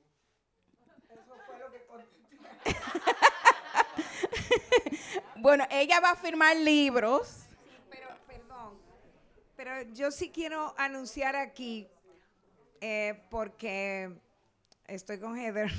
Bueno, ella va a firmar libros. Sí, pero, perdón, pero yo sí quiero anunciar aquí, eh, porque estoy con Heather,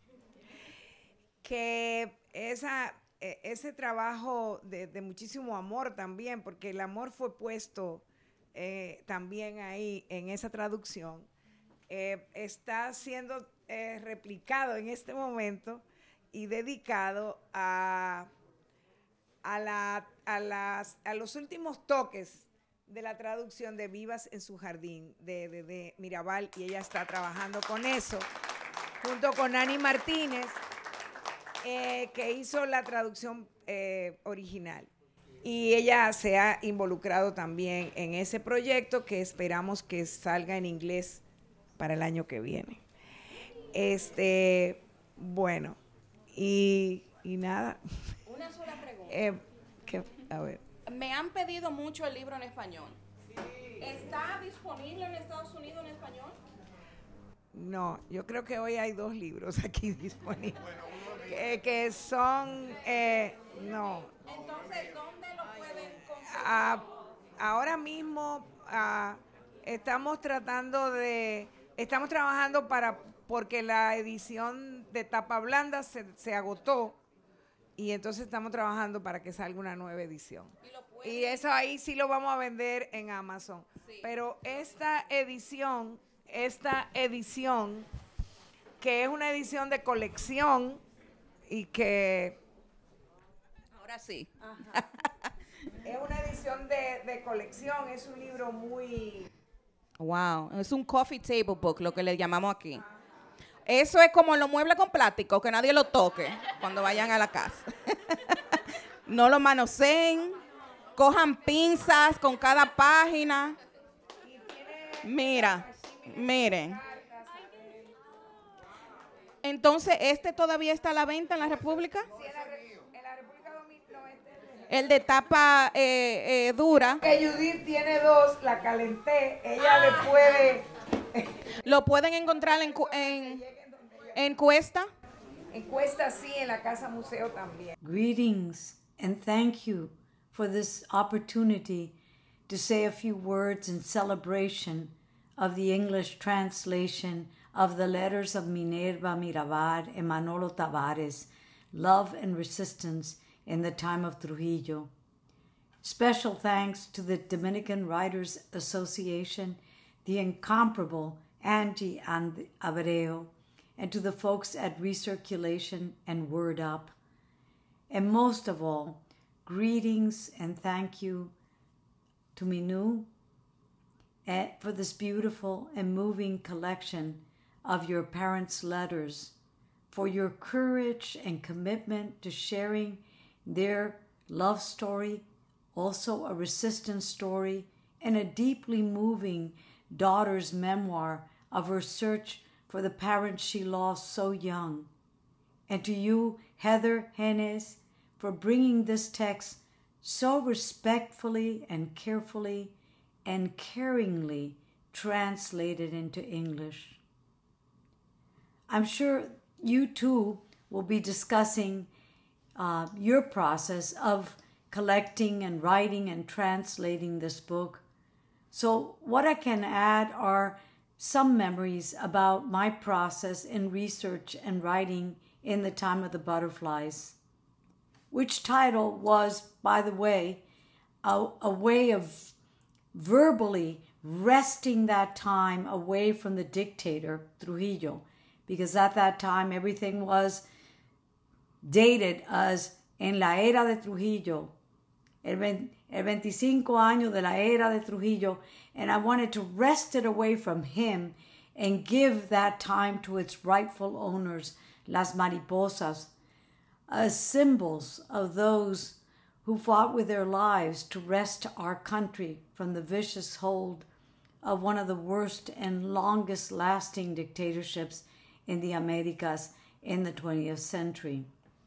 que esa, eh, ese trabajo de, de muchísimo amor también, porque el amor fue puesto eh, también ahí en esa traducción, eh, está siendo eh, replicado en este momento y dedicado a, a, la, a, las, a los últimos toques de la traducción de Vivas en su jardín, de, de, de Mirabal, y ella está trabajando con eso, junto con Ani Martínez, eh, que hizo la traducción eh, original. Y ella se ha involucrado también en ese proyecto que esperamos que salga en inglés para el año que viene. Este, bueno, y, y nada. Una sola pregunta. Eh, que, a ver. Me han pedido mucho el libro en español. Sí. ¿Está disponible en Estados Unidos en español? No, yo creo que hoy hay dos libros aquí disponibles. que, que son, eh, no. Entonces, ¿dónde lo pueden conseguir? Ah, ahora mismo ah, estamos tratando de, estamos trabajando para, porque la edición de tapa blanda se, se agotó y entonces estamos trabajando para que salga una nueva edición. Y, y eso ahí sí lo vamos a vender en Amazon. Sí. Pero esta edición, esta edición, que es una edición de colección y que... Ahora sí. Ajá. Es una edición de, de colección, es un libro muy... Wow, es un coffee table book, lo que le llamamos aquí. Eso es como los muebles con plástico, que nadie lo toque cuando vayan a la casa. No lo manoseen, cojan pinzas con cada página. Mira, miren. Entonces, ¿este todavía está a la venta en la República? Sí, en la, en la República Dominicana. El de tapa eh, eh, dura. Que Judith tiene dos, la calenté, ella ah. le puede... ¿Lo pueden encontrar en, en, en Cuesta? En Cuesta sí, en la Casa Museo también. Greetings and thank you for this opportunity to say a few words in celebration of the English translation of the letters of Minerva Mirabar and Manolo Tavares, Love and Resistance in the Time of Trujillo. Special thanks to the Dominican Writers Association, the incomparable Angie and Abreu, and to the folks at Recirculation and Word Up. And most of all, greetings and thank you to Minu for this beautiful and moving collection of your parents' letters, for your courage and commitment to sharing their love story, also a resistance story, and a deeply moving daughter's memoir of her search for the parents she lost so young. And to you, Heather Hennes, for bringing this text so respectfully and carefully and caringly translated into English. I'm sure you too will be discussing uh, your process of collecting and writing and translating this book. So what I can add are some memories about my process in research and writing in the Time of the Butterflies, which title was, by the way, a, a way of verbally wresting that time away from the dictator, Trujillo, because at that time everything was dated as en la era de Trujillo, el veinticinco años de la era de Trujillo, and I wanted to wrest it away from him and give that time to its rightful owners, las mariposas, as symbols of those who fought with their lives to wrest our country from the vicious hold of one of the worst and longest lasting dictatorships in the Americas in the twentieth century.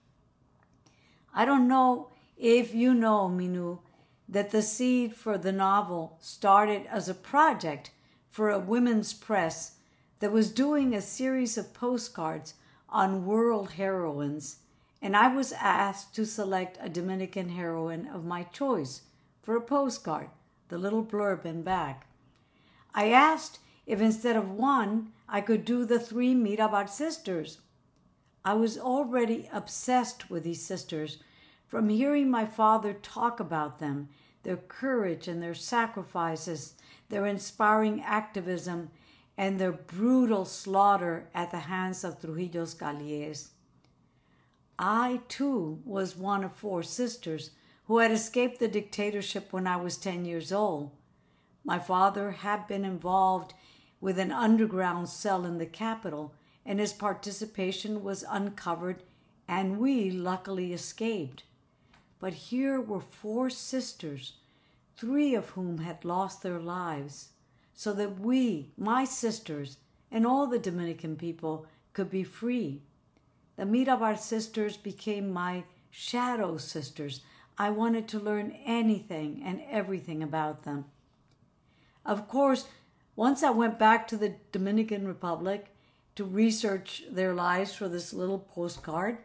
I don't know if you know, Minu, that the seed for the novel started as a project for a women's press that was doing a series of postcards on world heroines, and I was asked to select a Dominican heroine of my choice for a postcard, the little blurb in back. I asked if instead of one, I could do the three Mirabar sisters. I was already obsessed with these sisters from hearing my father talk about them, their courage and their sacrifices, their inspiring activism, and their brutal slaughter at the hands of Trujillo's Galliers. I, too, was one of four sisters who had escaped the dictatorship when I was ten years old. My father had been involved with an underground cell in the capital, and his participation was uncovered, and we luckily escaped. But here were four sisters, three of whom had lost their lives, so that we, my sisters, and all the Dominican people could be free. The Mirabar sisters became my shadow sisters. I wanted to learn anything and everything about them. Of course, once I went back to the Dominican Republic to research their lives for this little postcard,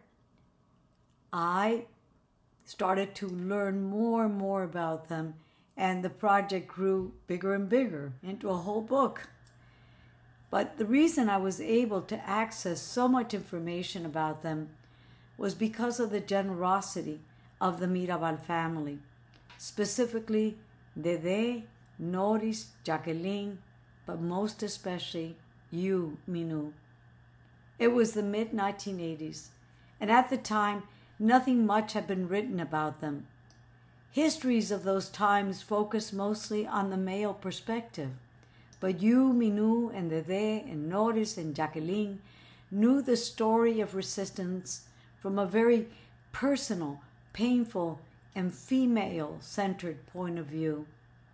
I started to learn more and more about them, and the project grew bigger and bigger into a whole book. But the reason I was able to access so much information about them was because of the generosity of the Mirabal family, specifically Dede, Noris, Jacqueline, but most especially you, Minou. It was the mid nineteen eighties, and at the time, nothing much had been written about them. Histories of those times focused mostly on the male perspective, but you, Minou, and Dede, and Noris, and Jacqueline knew the story of resistance from a very personal, painful, and female-centered point of view.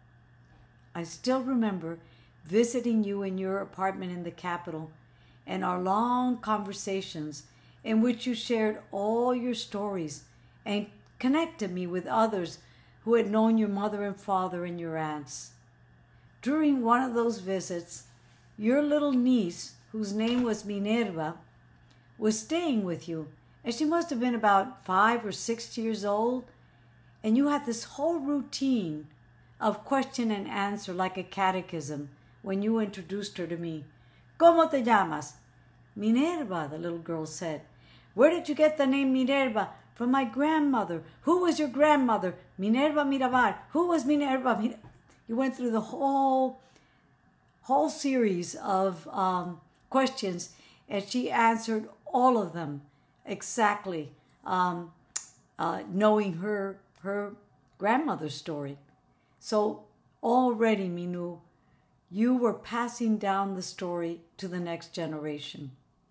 I still remember visiting you in your apartment in the capital and our long conversations in which you shared all your stories and connected me with others who had known your mother and father and your aunts. During one of those visits, your little niece, whose name was Minerva, was staying with you, and she must have been about five or six years old, and you had this whole routine of question and answer like a catechism when you introduced her to me. ¿Cómo te llamas? Minerva, the little girl said. Where did you get the name Minerva? From my grandmother. Who was your grandmother? Minerva Mirabal. Who was Minerva? Mir-? You went through the whole, whole series of um, questions, and she answered all of them exactly, um, uh, knowing her, her grandmother's story. So already, Minou, you were passing down the story to the next generation.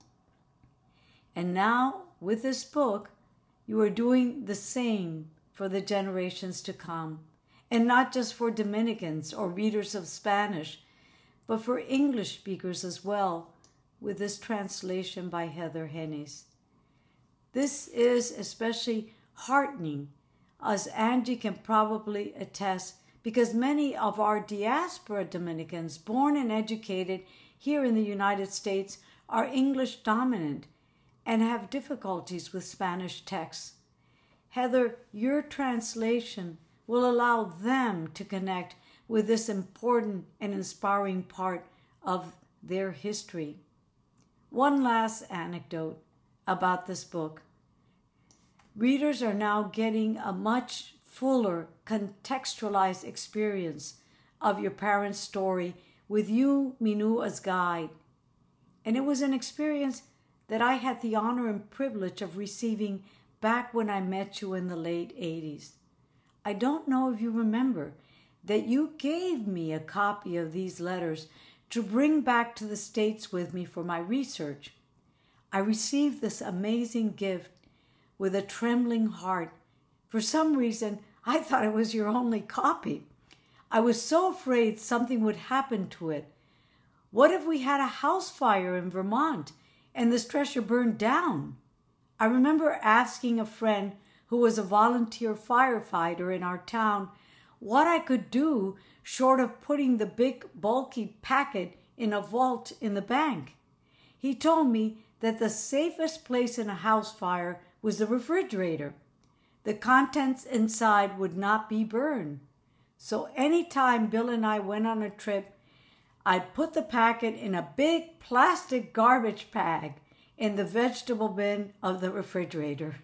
And now, with this book, you are doing the same for the generations to come. And not just for Dominicans or readers of Spanish, but for English speakers as well, with this translation by Heather Hennes. This is especially heartening, as Angie can probably attest, because many of our diaspora Dominicans born and educated here in the United States are English dominant and have difficulties with Spanish texts. Heather, your translation will allow them to connect with this important and inspiring part of their history. One last anecdote about this book. Readers are now getting a much fuller, contextualized experience of your parents' story with you, Minou, as guide. And it was an experience that I had the honor and privilege of receiving back when I met you in the late eighties. I don't know if you remember that you gave me a copy of these letters to bring back to the States with me for my research. I received this amazing gift with a trembling heart. For some reason, I thought it was your only copy. I was so afraid something would happen to it. What if we had a house fire in Vermont and this treasure burned down? I remember asking a friend who was a volunteer firefighter in our town what I could do short of putting the big bulky packet in a vault in the bank. He told me that the safest place in a house fire was the refrigerator. The contents inside would not be burned. So anytime Bill and I went on a trip, I'd put the packet in a big plastic garbage bag in the vegetable bin of the refrigerator.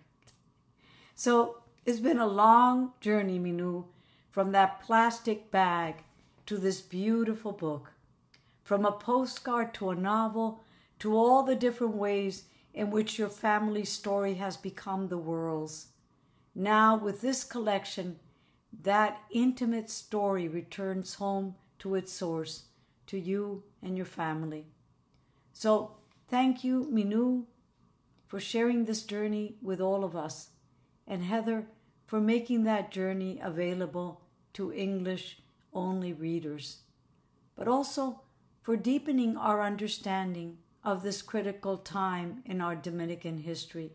So it's been a long journey, Minou, from that plastic bag to this beautiful book. From a postcard to a novel, to all the different ways in which your family's story has become the world's. Now, with this collection, that intimate story returns home to its source, to you and your family. So, thank you, Minou, for sharing this journey with all of us, and Heather, for making that journey available to English-only readers, but also for deepening our understanding of this critical time in our Dominican history.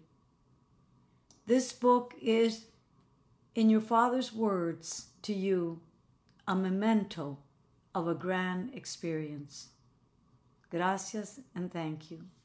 This book is, in your father's words to you, a memento of a grand experience. Gracias and thank you.